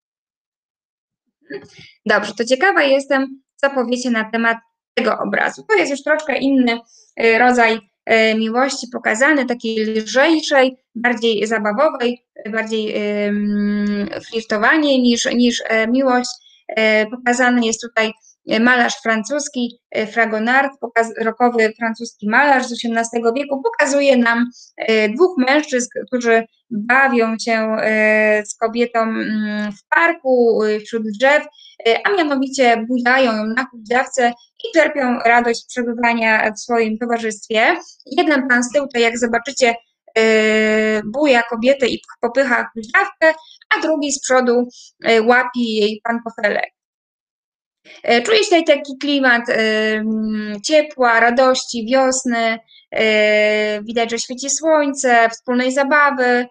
Dobrze, to ciekawa jestem, co powiecie na temat tego obrazu. To jest już troszkę inny rodzaj miłości pokazany, takiej lżejszej, bardziej zabawowej, bardziej flirtowanie niż miłość. Pokazany jest tutaj malarz francuski, Fragonard, rokowy francuski malarz z XVIII wieku, pokazuje nam dwóch mężczyzn, którzy bawią się z kobietą w parku, wśród drzew, a mianowicie bujają ją na huśtawce i czerpią radość z przebywania w swoim towarzystwie. Jeden pan z tyłu, to jak zobaczycie, buja kobietę i popycha huśtawkę, a drugi z przodu łapi jej pantofelek. Czuję się tutaj taki klimat ciepła, radości, wiosny, widać, że świeci słońce, wspólnej zabawy.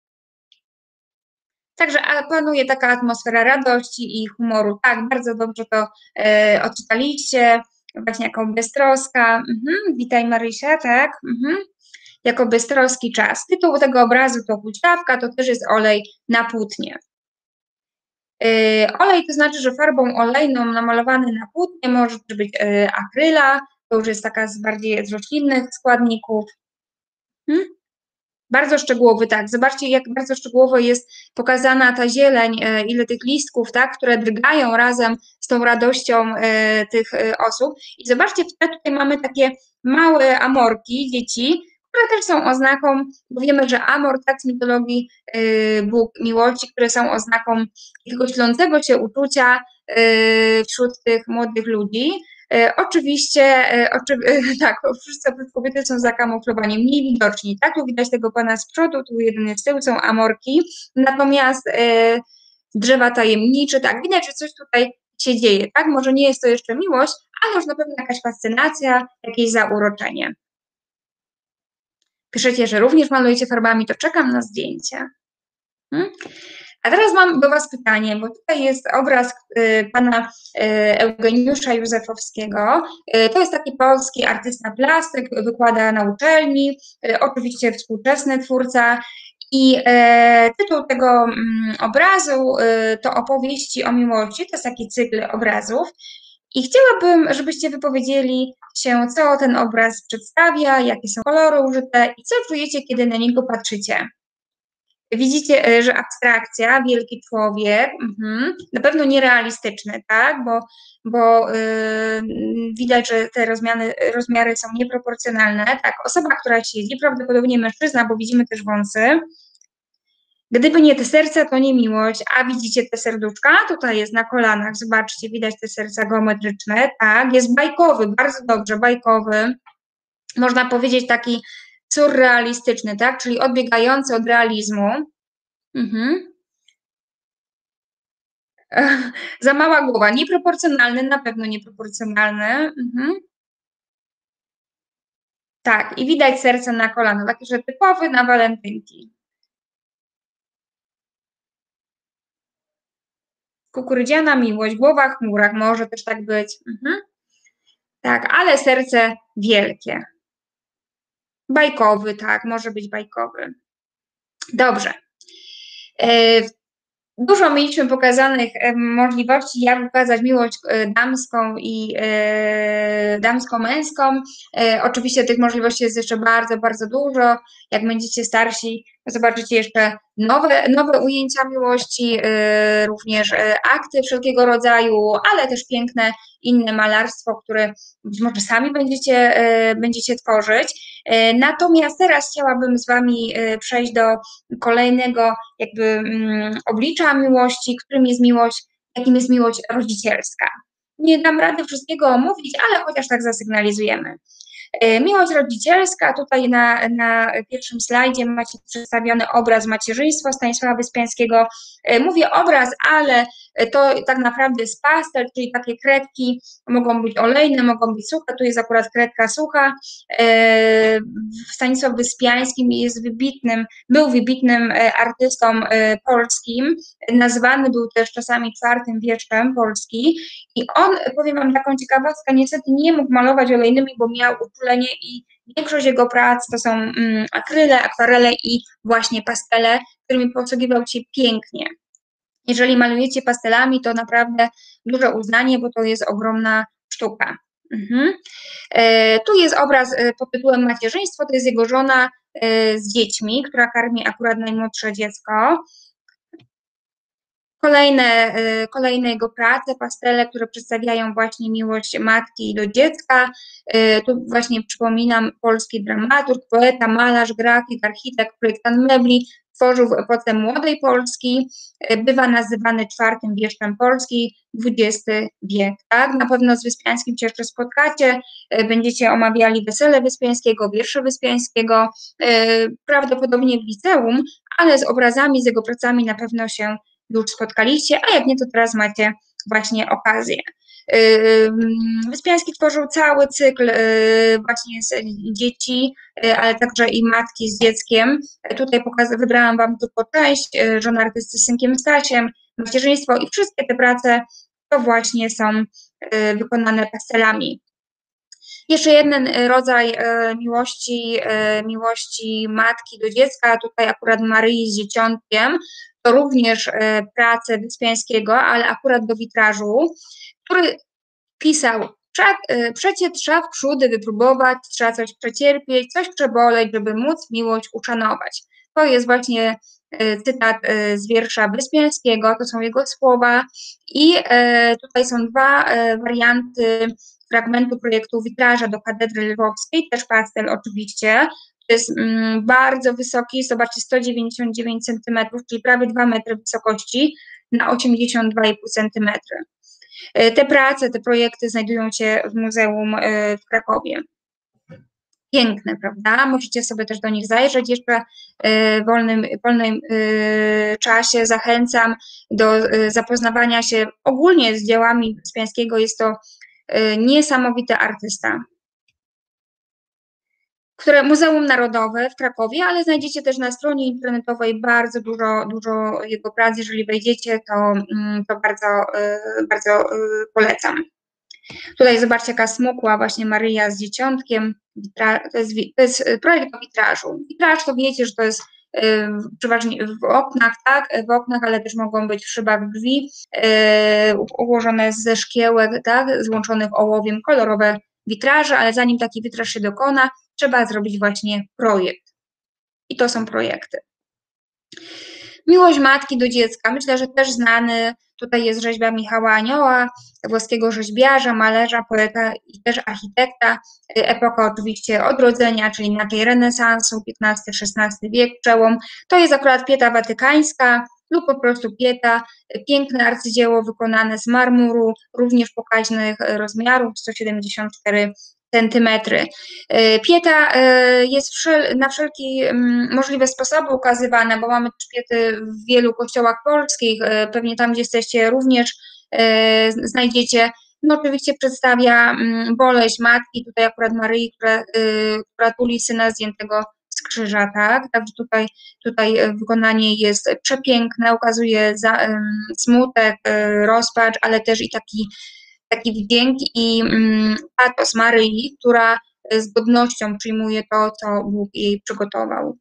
Także panuje taka atmosfera radości i humoru. Tak, bardzo dobrze to odczytaliście, właśnie jako beztroska. Witaj Marysia, tak? Jako beztroski czas. Tytuł tego obrazu to huśtawka, to też jest olej na płótnie. Olej to znaczy, że farbą olejną namalowany na płótnie może też być akryla, to już jest taka z bardziej z roślinnych składników. Bardzo szczegółowy, tak. Zobaczcie, jak bardzo szczegółowo jest pokazana ta zieleń, ile tych listków, tak, które drgają razem z tą radością tych osób. I zobaczcie, tutaj mamy takie małe amorki, dzieci, które też są oznaką, bo wiemy, że Amor, tak, z mitologii Bóg miłości, które są oznaką takiego ślącego się uczucia wśród tych młodych ludzi. Oczywiście, tak, wszyscy kobiety są zakamuflowani, mniej widoczni, tak, tu widać tego pana z przodu, tu jeden jest z tyłu, są amorki, natomiast drzewa tajemnicze, tak, widać, że coś tutaj się dzieje, tak, może nie jest to jeszcze miłość, ale już na pewno jakaś fascynacja, jakieś zauroczenie. Piszecie, że również malujecie farbami, to czekam na zdjęcie. A teraz mam do Was pytanie, bo tutaj jest obraz pana Eugeniusza Józefowskiego. To jest taki polski artysta plastyk, wykłada na uczelni, oczywiście współczesny twórca. I tytuł tego obrazu to Opowieści o miłości, to jest taki cykl obrazów. I chciałabym, żebyście wypowiedzieli się, co ten obraz przedstawia, jakie są kolory użyte i co czujecie, kiedy na niego patrzycie. Widzicie, że abstrakcja, wielki człowiek, na pewno nierealistyczny, tak, bo widać, że te rozmiary są nieproporcjonalne. Tak, osoba, która siedzi, prawdopodobnie mężczyzna, bo widzimy też wąsy. Gdyby nie te serca, to nie miłość. A widzicie te serduszka? Tutaj jest na kolanach, zobaczcie, widać te serca geometryczne, tak, jest bajkowy, bardzo dobrze, bajkowy. Można powiedzieć taki surrealistyczny, tak, czyli odbiegający od realizmu. Za mała głowa, nieproporcjonalny, na pewno nieproporcjonalny. Tak, i widać serce na kolana, taki, że typowy na walentynki. Kukurydziana miłość, głowa w chmurach, może też tak być. Tak, ale serce wielkie. Bajkowy, tak, może być bajkowy. Dobrze. Dużo mieliśmy pokazanych możliwości, jak ukazać miłość damską i damsko-męską. Oczywiście tych możliwości jest jeszcze bardzo, bardzo dużo. Jak będziecie starsi, zobaczycie jeszcze nowe ujęcia miłości, również akty wszelkiego rodzaju, ale też piękne inne malarstwo, które być może sami będziecie tworzyć. Natomiast teraz chciałabym z Wami przejść do kolejnego jakby oblicza miłości, jakim jest miłość rodzicielska. Nie dam rady wszystkiego omówić, ale chociaż tak zasygnalizujemy. Miłość rodzicielska, tutaj na pierwszym slajdzie macie przedstawiony obraz macierzyństwa Stanisława Wyspiańskiego. Mówię obraz, ale to tak naprawdę jest pastel, czyli takie kredki mogą być olejne, mogą być suche, tu jest akurat kredka sucha. Stanisław Wyspiański był wybitnym artystą polskim, nazwany był też czasami czwartym wieszczem Polski i on, powiem Wam taką ciekawostkę, niestety nie mógł malować olejnymi, bo miał uczulenie i większość jego prac to są akryle, akwarele i właśnie pastele, którymi posługiwał się pięknie. Jeżeli malujecie pastelami, to naprawdę duże uznanie, bo to jest ogromna sztuka. Tu jest obraz pod tytułem Macierzyństwo, to jest jego żona z dziećmi, która karmi akurat najmłodsze dziecko. Kolejne jego prace, pastele, które przedstawiają właśnie miłość matki do dziecka. Tu właśnie przypominam, polski dramaturg, poeta, malarz, grafik, architekt, projektant mebli, tworzył w epoce młodej Polski, bywa nazywany czwartym wieszczem Polski, XX wiek, tak? Na pewno z Wyspiańskim się jeszcze spotkacie, będziecie omawiali Wesele Wyspiańskiego, wiersze Wyspiańskiego, prawdopodobnie w liceum, ale z obrazami, z jego pracami na pewno się już spotkaliście, a jak nie, to teraz macie właśnie okazję. Wyspiański tworzył cały cykl właśnie z dzieci, ale także i matki z dzieckiem. Tutaj wybrałam Wam tylko część, żona artysty z synkiem Stasiem, macierzyństwo i wszystkie te prace to właśnie są wykonane pastelami. Jeszcze jeden rodzaj miłości matki do dziecka, tutaj akurat Maryi z Dzieciątkiem, to również prace Wyspiańskiego, ale akurat do witrażu, który pisał: przecie trzeba w przódy wypróbować, trzeba coś przecierpieć, coś przeboleć, żeby móc miłość uszanować. To jest właśnie cytat z wiersza Wyspiańskiego, to są jego słowa i tutaj są dwa warianty fragmentu projektu witraża do katedry lwowskiej, też pastel oczywiście. To jest bardzo wysoki, zobaczcie, 199 cm, czyli prawie 2 metry wysokości na 82,5 cm. Te prace, te projekty znajdują się w muzeum w Krakowie. Piękne, prawda? Możecie sobie też do nich zajrzeć. Jeszcze w wolnym czasie zachęcam do zapoznawania się ogólnie z dziełami Wyspiańskiego. Jest to niesamowity artysta. Muzeum Narodowe w Krakowie, ale znajdziecie też na stronie internetowej bardzo dużo jego prac. Jeżeli wejdziecie, to bardzo polecam. Tutaj zobaczcie, jaka smukła właśnie Maryja z Dzieciątkiem. To jest projekt o witrażu. Witraż to wiecie, że to jest przeważnie w oknach, tak? W oknach, ale też mogą być w szybach drzwi, ułożone ze szkiełek, tak? Złączonych ołowiem, kolorowe witraże, ale zanim taki witraż się dokona, trzeba zrobić właśnie projekt. I to są projekty. Miłość matki do dziecka, myślę, że też znany. Tutaj jest rzeźba Michała Anioła, włoskiego rzeźbiarza, malarza, poeta i też architekta. Epoka oczywiście odrodzenia, czyli inaczej renesansu, XV-XVI wiek, przełom. To jest akurat Pieta Watykańska lub po prostu Pieta. Piękne arcydzieło wykonane z marmuru, również pokaźnych rozmiarów, 174 centymetry. Pieta jest na wszelkie możliwe sposoby ukazywana, bo mamy też piety w wielu kościołach polskich, pewnie tam, gdzie jesteście, również znajdziecie. No oczywiście przedstawia boleść matki, tutaj akurat Maryi, która tuli syna zdjętego z krzyża, tak? Także tutaj wykonanie jest przepiękne, ukazuje smutek, rozpacz, ale też i taki wdzięk i patos Maryi, która z godnością przyjmuje to, co Bóg jej przygotował.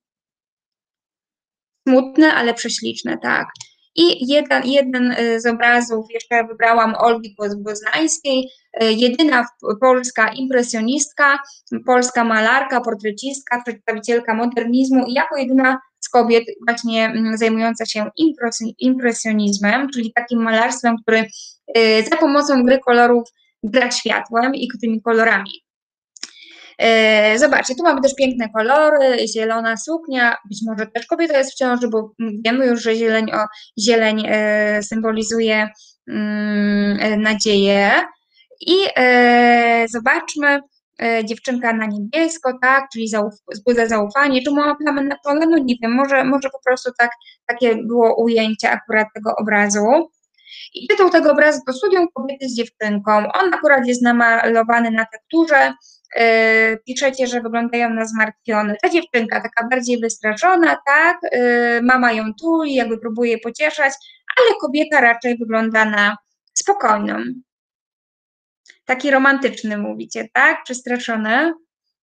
Smutne, ale prześliczne, tak. I jeden z obrazów jeszcze wybrałam Olgi Poznańskiej, jedyna polska impresjonistka, polska malarka, portrecistka, przedstawicielka modernizmu i jako jedyna z kobiet właśnie zajmująca się impresjonizmem, czyli takim malarstwem, który za pomocą gry kolorów gra światłem i tymi kolorami. Zobaczcie, tu mamy też piękne kolory, zielona suknia, być może też kobieta jest w ciąży, bo wiemy już, że zieleń symbolizuje nadzieję. I zobaczmy, dziewczynka na niebiesko, tak, czyli wzbudza zaufanie. Czemu ma plamę na czole? No nie wiem, może po prostu takie było ujęcie akurat tego obrazu. I tytuł tego obrazu to Studium kobiety z dziewczynką. On akurat jest namalowany na tekturze. Piszecie, że wyglądają na zmartwione. Ta dziewczynka taka bardziej wystraszona, tak, mama ją tuli, jakby próbuje pocieszać, ale kobieta raczej wygląda na spokojną. Taki romantyczny mówicie, tak, przestraszony.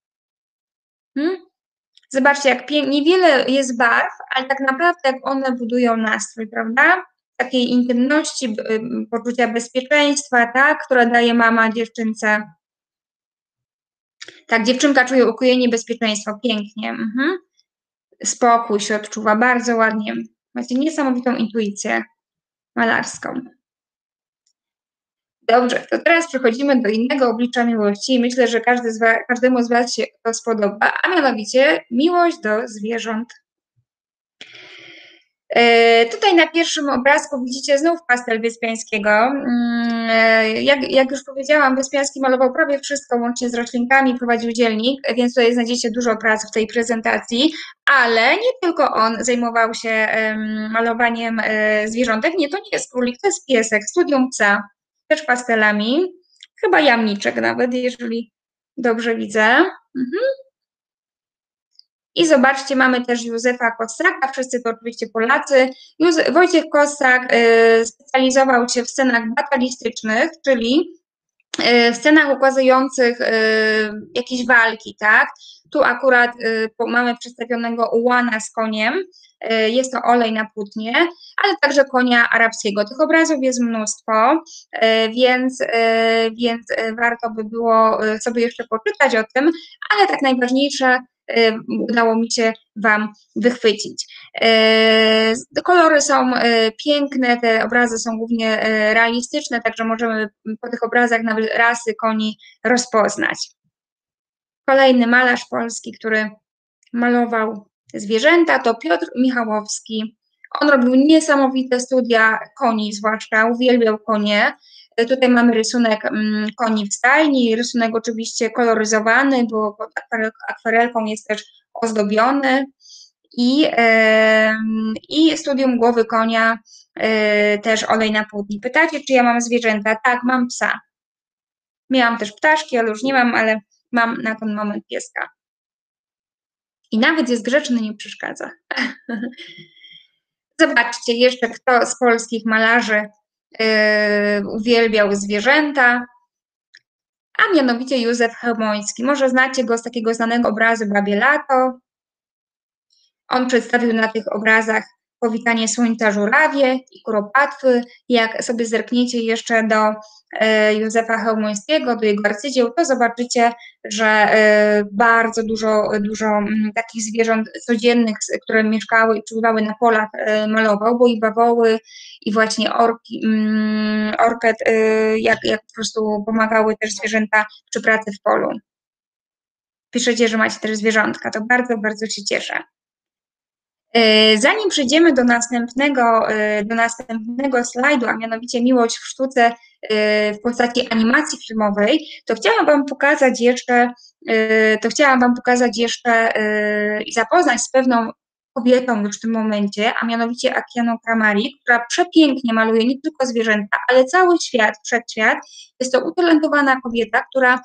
Zobaczcie, jak niewiele jest barw, ale tak naprawdę jak one budują nastrój, prawda? Takiej intymności, poczucia bezpieczeństwa, tak, która daje mama dziewczynce. Tak, dziewczynka czuje ukojenie, bezpieczeństwo, pięknie. Spokój się odczuwa, bardzo ładnie. Macie niesamowitą intuicję. malarską. Dobrze, to teraz przechodzimy do innego oblicza miłości i myślę, że każdemu z Was się to spodoba, a mianowicie miłość do zwierząt. Tutaj na pierwszym obrazku widzicie znów pastel Wyspiańskiego. Jak już powiedziałam, Wyspiański malował prawie wszystko, łącznie z roślinkami, prowadził dziennik, więc tutaj znajdziecie dużo prac w tej prezentacji, ale nie tylko on zajmował się malowaniem zwierzątek. Nie, to nie jest królik, to jest piesek, studium psa, też pastelami, chyba jamniczek nawet, jeżeli dobrze widzę. I zobaczcie, mamy też Józefa Kossaka, wszyscy to oczywiście Polacy. Wojciech Kossak specjalizował się w scenach batalistycznych, czyli w scenach ukazujących jakieś walki, tak? Tu akurat mamy przedstawionego ułana z koniem, jest to olej na płótnie, ale także konia arabskiego. Tych obrazów jest mnóstwo, więc warto by było sobie jeszcze poczytać o tym, ale tak najważniejsze udało mi się Wam wychwycić. Kolory są piękne, te obrazy są głównie realistyczne, także możemy po tych obrazach nawet rasy koni rozpoznać. Kolejny malarz polski, który malował zwierzęta, to Piotr Michałowski. On robił niesamowite studia koni, zwłaszcza uwielbiał konie. Tutaj mamy rysunek koni w stajni, rysunek oczywiście koloryzowany, bo akwarelką jest też ozdobiony i studium głowy konia, też olej na płótnie. Pytacie, czy ja mam zwierzęta? Tak, mam psa. Miałam też ptaszki, ale już nie mam, ale mam na ten moment pieska. I nawet jest grzeczny, nie przeszkadza. Zobaczcie jeszcze, kto z polskich malarzy uwielbiał zwierzęta, a mianowicie Józef Chełmoński. Może znacie go z takiego znanego obrazu Babie Lato. On przedstawił na tych obrazach powitanie słońca żurawie i kuropatwy. Jak sobie zerkniecie jeszcze do Józefa Chełmońskiego, do jego arcydzieł, to zobaczycie, że bardzo dużo takich zwierząt codziennych, które mieszkały i przebywały na polach, malował, bo i bawoły, i właśnie orket, jak po prostu pomagały też zwierzęta przy pracy w polu. Piszecie, że macie też zwierzątka, to bardzo, bardzo się cieszę. Zanim przejdziemy do następnego slajdu, a mianowicie miłość w sztuce w postaci animacji filmowej, to chciałam Wam pokazać jeszcze i zapoznać z pewną kobietą już w tym momencie, a mianowicie Akianą Kamari, która przepięknie maluje nie tylko zwierzęta, ale cały świat, wszechświat. Jest to utalentowana kobieta, która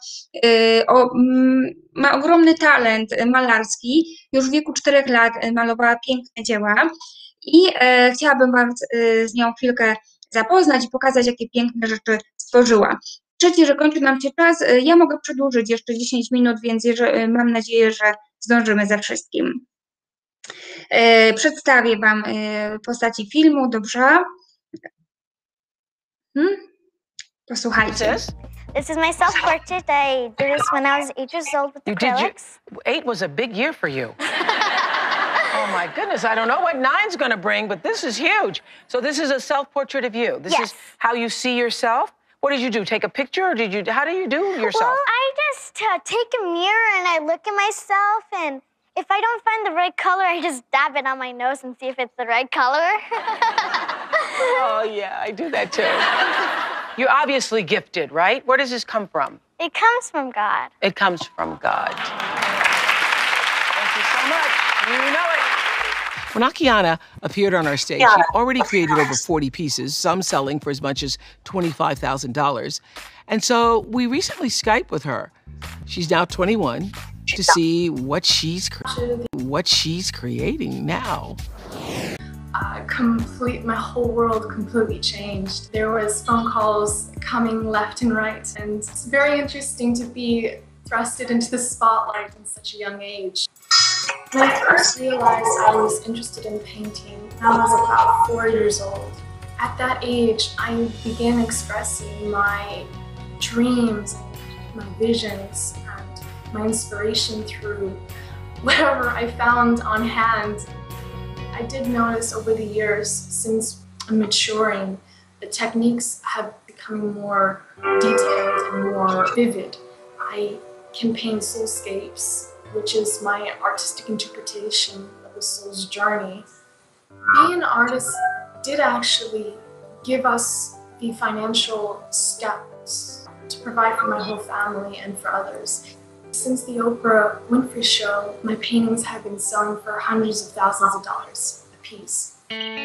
ma ogromny talent malarski. Już w wieku 4 lat malowała piękne dzieła i chciałabym Wam z nią chwilkę zapoznać i pokazać, jakie piękne rzeczy stworzyła. Trzecie, że kończy nam się czas. Ja mogę przedłużyć jeszcze 10 minut, więc mam nadzieję, że zdążymy ze wszystkim. Przedstawię Wam postaci filmu, dobrze? Posłuchajcie. This is my self-portrait. I did this when I was 8 years old with acrylics. 8 was a big year for you. Oh my goodness, I don't know what 9's gonna bring, but this is huge. So this is a self-portrait of you. This is how you see yourself? What did you do? Take a picture, or how do you do yourself? Well, I just take a mirror and I look at myself, and if I don't find the right color, I just dab it on my nose and see if it's the right color. Oh yeah, I do that too. You're obviously gifted, right? Where does this come from? It comes from God. It comes from God. Thank you so much. You know it. When Akiana appeared on our stage, she'd already created over 40 pieces, some selling for as much as $25,000. And so we recently Skyped with her. She's now 21 to see what she's creating now. My whole world completely changed. There was phone calls coming left and right, and it's very interesting to be thrusted into the spotlight in such a young age. When I first realized I was interested in painting, I was about 4 years old. At that age, I began expressing my dreams, my visions, and my inspiration through whatever I found on hand. I did notice over the years, since maturing, the techniques have become more detailed and more vivid. I can paint soulscapes, which is my artistic interpretation of the soul's journey. Being an artist did actually give us the financial steps to provide for my whole family and for others. Since the Oprah Winfrey Show, my paintings have been selling for hundreds of thousands of dollars a piece.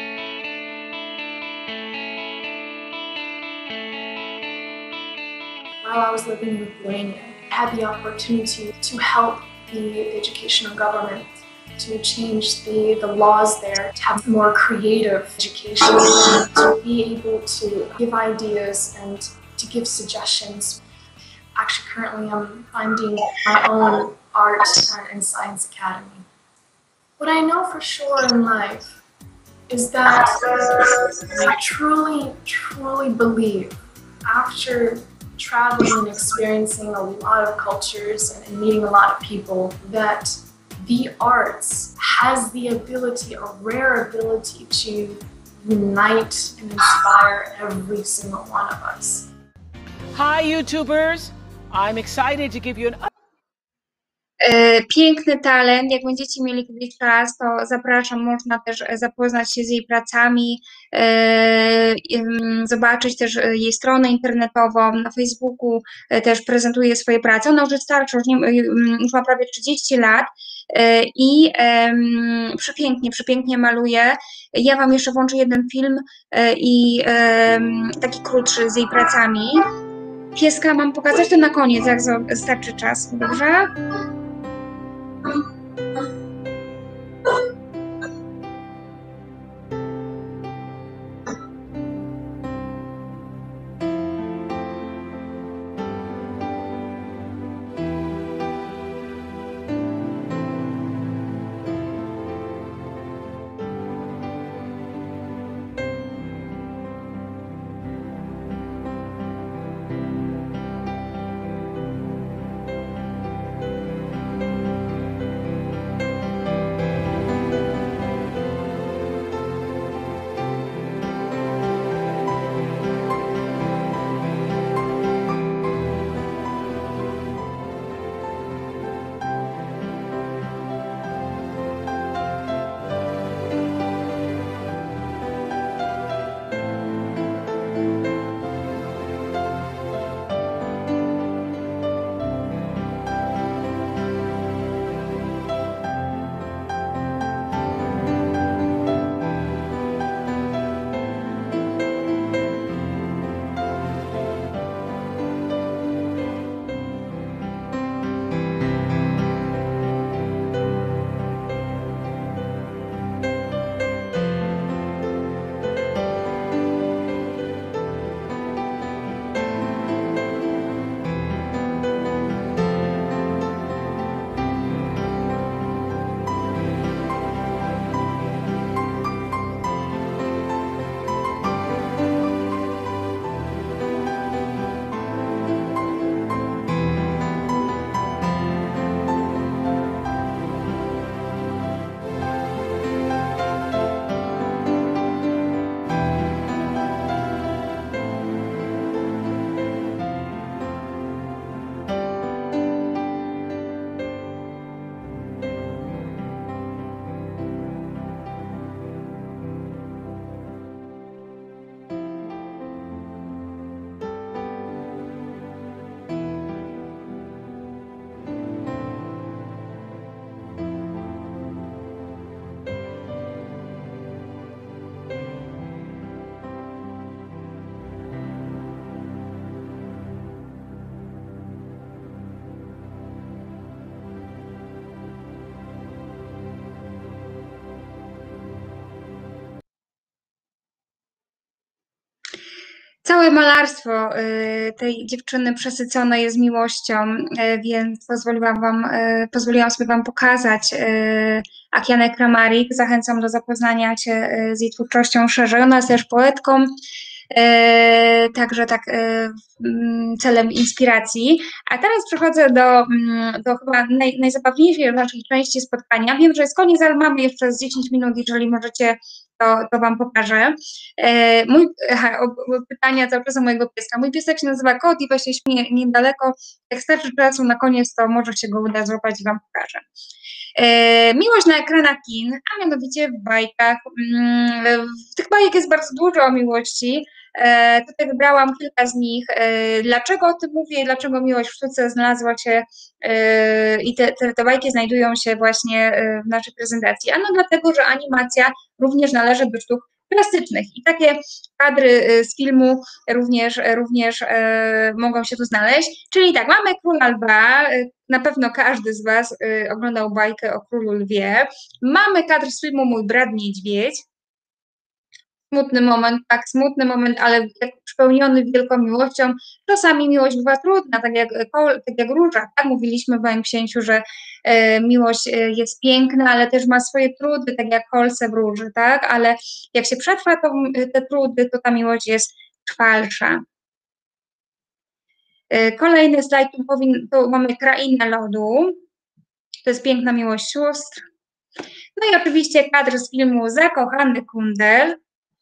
While I was living in Lithuania, I had the opportunity to help the educational government to change the laws there, to have more creative education, to be able to give ideas and to give suggestions. Actually, currently I'm funding my own art and science academy. What I know for sure in life is that I truly, truly believe, after traveling and experiencing a lot of cultures and meeting a lot of people, that the arts has the ability, a rare ability, to unite and inspire every single one of us. Hi, YouTubers. I'm excited to give you an Piękny talent. Jak będziecie mieli kiedyś czas, to zapraszam, można też zapoznać się z jej pracami, zobaczyć też jej stronę internetową, na Facebooku też prezentuje swoje prace. Ona już jest starsza, już ma prawie 30 lat i przepięknie maluje. Ja Wam jeszcze włączę jeden film i taki krótszy z jej pracami. Pieska mam pokazać, to na koniec, jak starczy czas, dobrze? Całe malarstwo tej dziewczyny przesycone jest miłością, więc pozwoliłam sobie Wam pokazać Akianę Kramarik. Zachęcam do zapoznania się z jej twórczością szerzej. Ona jest też poetką, także tak celem inspiracji. A teraz przechodzę do chyba najzabawniejszej naszej części spotkania. Wiem, że jest koniec, ale mamy jeszcze z 10 minut, jeżeli możecie to Wam pokażę. Pytania cały czas o mojego pieska. Mój piesek się nazywa Kot i właśnie śpi niedaleko. Jak starczy czasu na koniec, to może się go uda złapać i Wam pokażę. Miłość na ekranach kin, a mianowicie w bajkach. W tych bajek jest bardzo dużo o miłości. Tutaj wybrałam kilka z nich. Dlaczego o tym mówię i dlaczego miłość w sztuce znalazła się i te bajki znajdują się właśnie w naszej prezentacji? Ano dlatego, że animacja również należy do sztuk plastycznych i takie kadry z filmu również mogą się tu znaleźć. Czyli tak, mamy Króla Lwa, na pewno każdy z Was oglądał bajkę o Królu Lwie. Mamy kadr z filmu Mój brat niedźwiedź. Smutny moment, tak, smutny moment, ale przepełniony wielką miłością. Czasami miłość bywa trudna, tak jak róża, tak? Mówiliśmy w moim księciu, że miłość jest piękna, ale też ma swoje trudy, tak jak kolce w róży, tak? Ale jak się przetrwa te trudy, to ta miłość jest trwalsza. Kolejny slajd, tu mamy Krainę lodu. To jest piękna miłość sióstr. No i oczywiście kadr z filmu Zakochany kundel.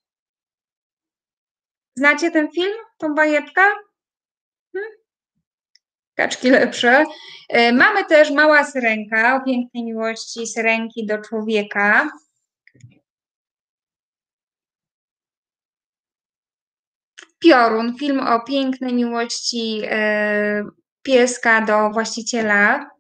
Znacie ten film, tą bajeczkę? Kaczki lepsze. Mamy też Mała syrenka, o pięknej miłości syrenki do człowieka. Piorun, film o pięknej miłości pieska do właściciela.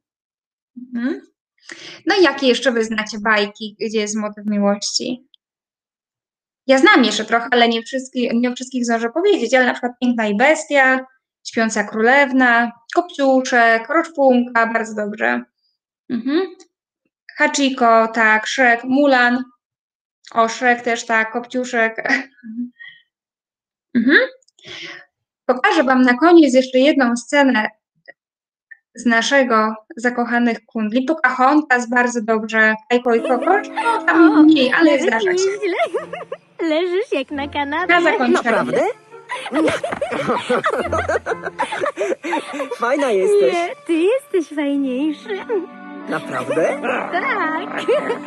No i jakie jeszcze Wy znacie bajki, gdzie jest motyw miłości? Ja znam jeszcze trochę, ale nie o wszystkich zdążę powiedzieć, ale na przykład Piękna i Bestia, Śpiąca Królewna, Kopciuszek, Roczpunka, bardzo dobrze. Hachiko, tak, Shrek, Mulan, o Shrek też tak, Kopciuszek. Pokażę Wam na koniec jeszcze jedną scenę z naszego Zakochanych kundli. Pocahontas bardzo dobrze, Kajko i Kokosz, no tam mniej, ale zdarza się. Leżysz jak na kanapie. Na zakończenie. Naprawdę? Fajna jesteś. Nie, ty jesteś fajniejszy. Naprawdę? Tak.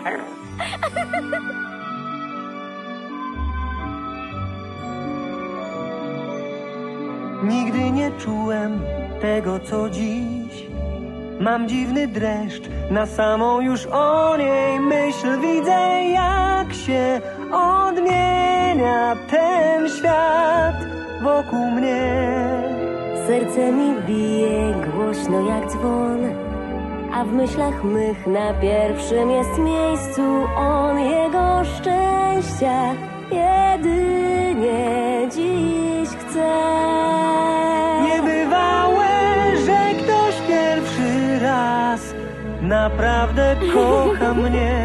Nigdy nie czułem tego, co dziś. Mam dziwny dreszcz na samą już o niej myśl. Widzę, jak się odmienia ten świat wokół mnie. Serce mi bije głośno jak dzwon, a w myślach mych na pierwszym jest miejscu on. Jego szczęścia jedynie dziś chcę. Niebywałe, że ktoś pierwszy raz naprawdę kocha mnie.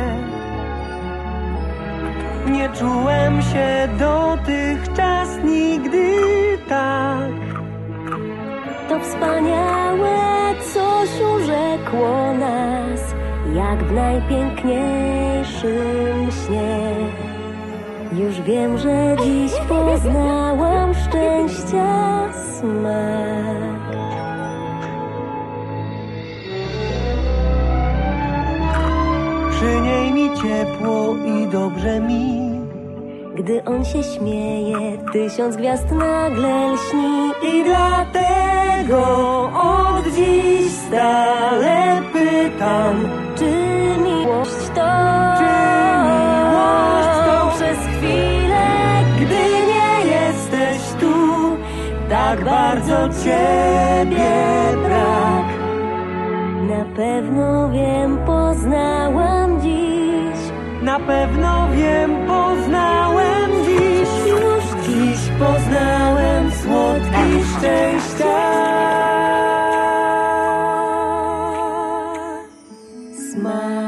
Nie czułem się dotychczas nigdy tak. To wspaniałe coś urzekło nas, jak w najpiękniejszym śnie. Już wiem, że dziś poznałam szczęścia smak. Przy niej mi ciepło i dobrze mi. Gdy on się śmieje, 1000 gwiazd nagle lśni. I dlatego od dziś stale pytam, Czy miłość to? Przez chwilę, gdy nie jesteś tu, tak bardzo ciebie brak. Na pewno wiem, poznałam dziś. Na pewno wiem, poznałem dziś. Już dziś poznałem słodki szczęścia smak.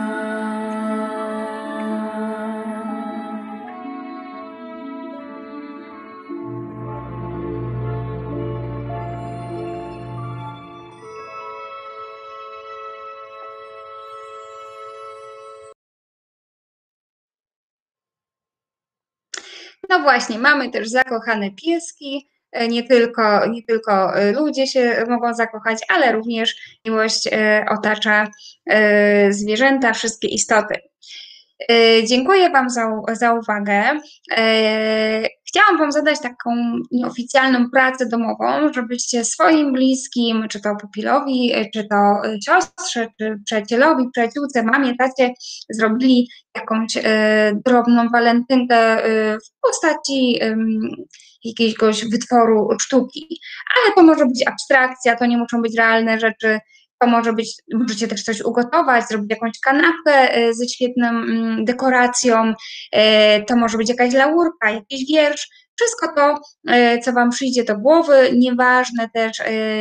No właśnie, mamy też zakochane pieski, nie tylko ludzie się mogą zakochać, ale również miłość otacza zwierzęta, wszystkie istoty. Dziękuję Wam za uwagę. Chciałam Wam zadać taką nieoficjalną pracę domową, żebyście swoim bliskim, czy to pupilowi, czy to siostrze, czy przyjacielowi, przyjaciółce, mamie, tacie, zrobili jakąś drobną walentynkę w postaci jakiegoś wytworu sztuki. Ale to może być abstrakcja, to nie muszą być realne rzeczy. To może być, możecie też coś ugotować, zrobić jakąś kanapkę ze świetną dekoracją, to może być jakaś laurka, jakiś wiersz, wszystko to, co Wam przyjdzie do głowy, nieważne też,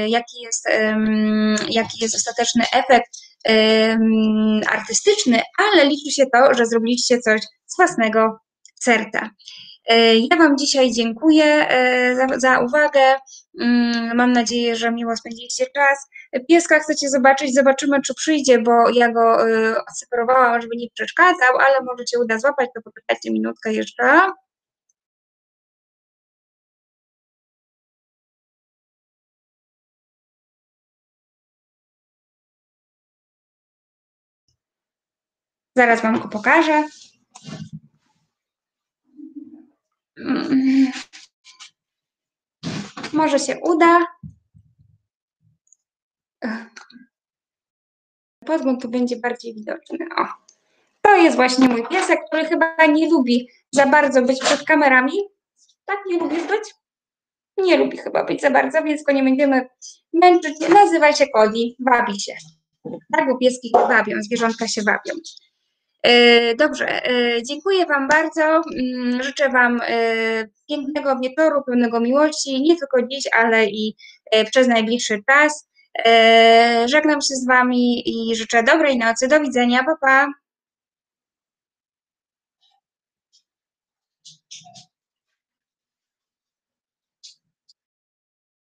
jaki jest ostateczny efekt artystyczny, ale liczy się to, że zrobiliście coś z własnego serca. Ja Wam dzisiaj dziękuję za uwagę. Mam nadzieję, że miło spędziliście czas. Pieska chcecie zobaczyć, zobaczymy, czy przyjdzie, bo ja go odseparowałam, żeby nie przeszkadzał, ale może się uda złapać, to poczekajcie minutkę jeszcze. Zaraz Wam go pokażę. Może się uda. Podgląd tu będzie bardziej widoczny. O, to jest właśnie mój piesek, który chyba nie lubi za bardzo być przed kamerami. Tak, nie lubisz być? Nie lubi chyba być za bardzo, więc go nie będziemy męczyć. Nazywa się Cody, wabi się. Tak, bo pieski się bawią, zwierzątka się bawią. Dobrze, dziękuję Wam bardzo. Życzę Wam pięknego wieczoru, pełnego miłości, nie tylko dziś, ale i przez najbliższy czas. Żegnam się z Wami i życzę dobrej nocy. Do widzenia, pa pa.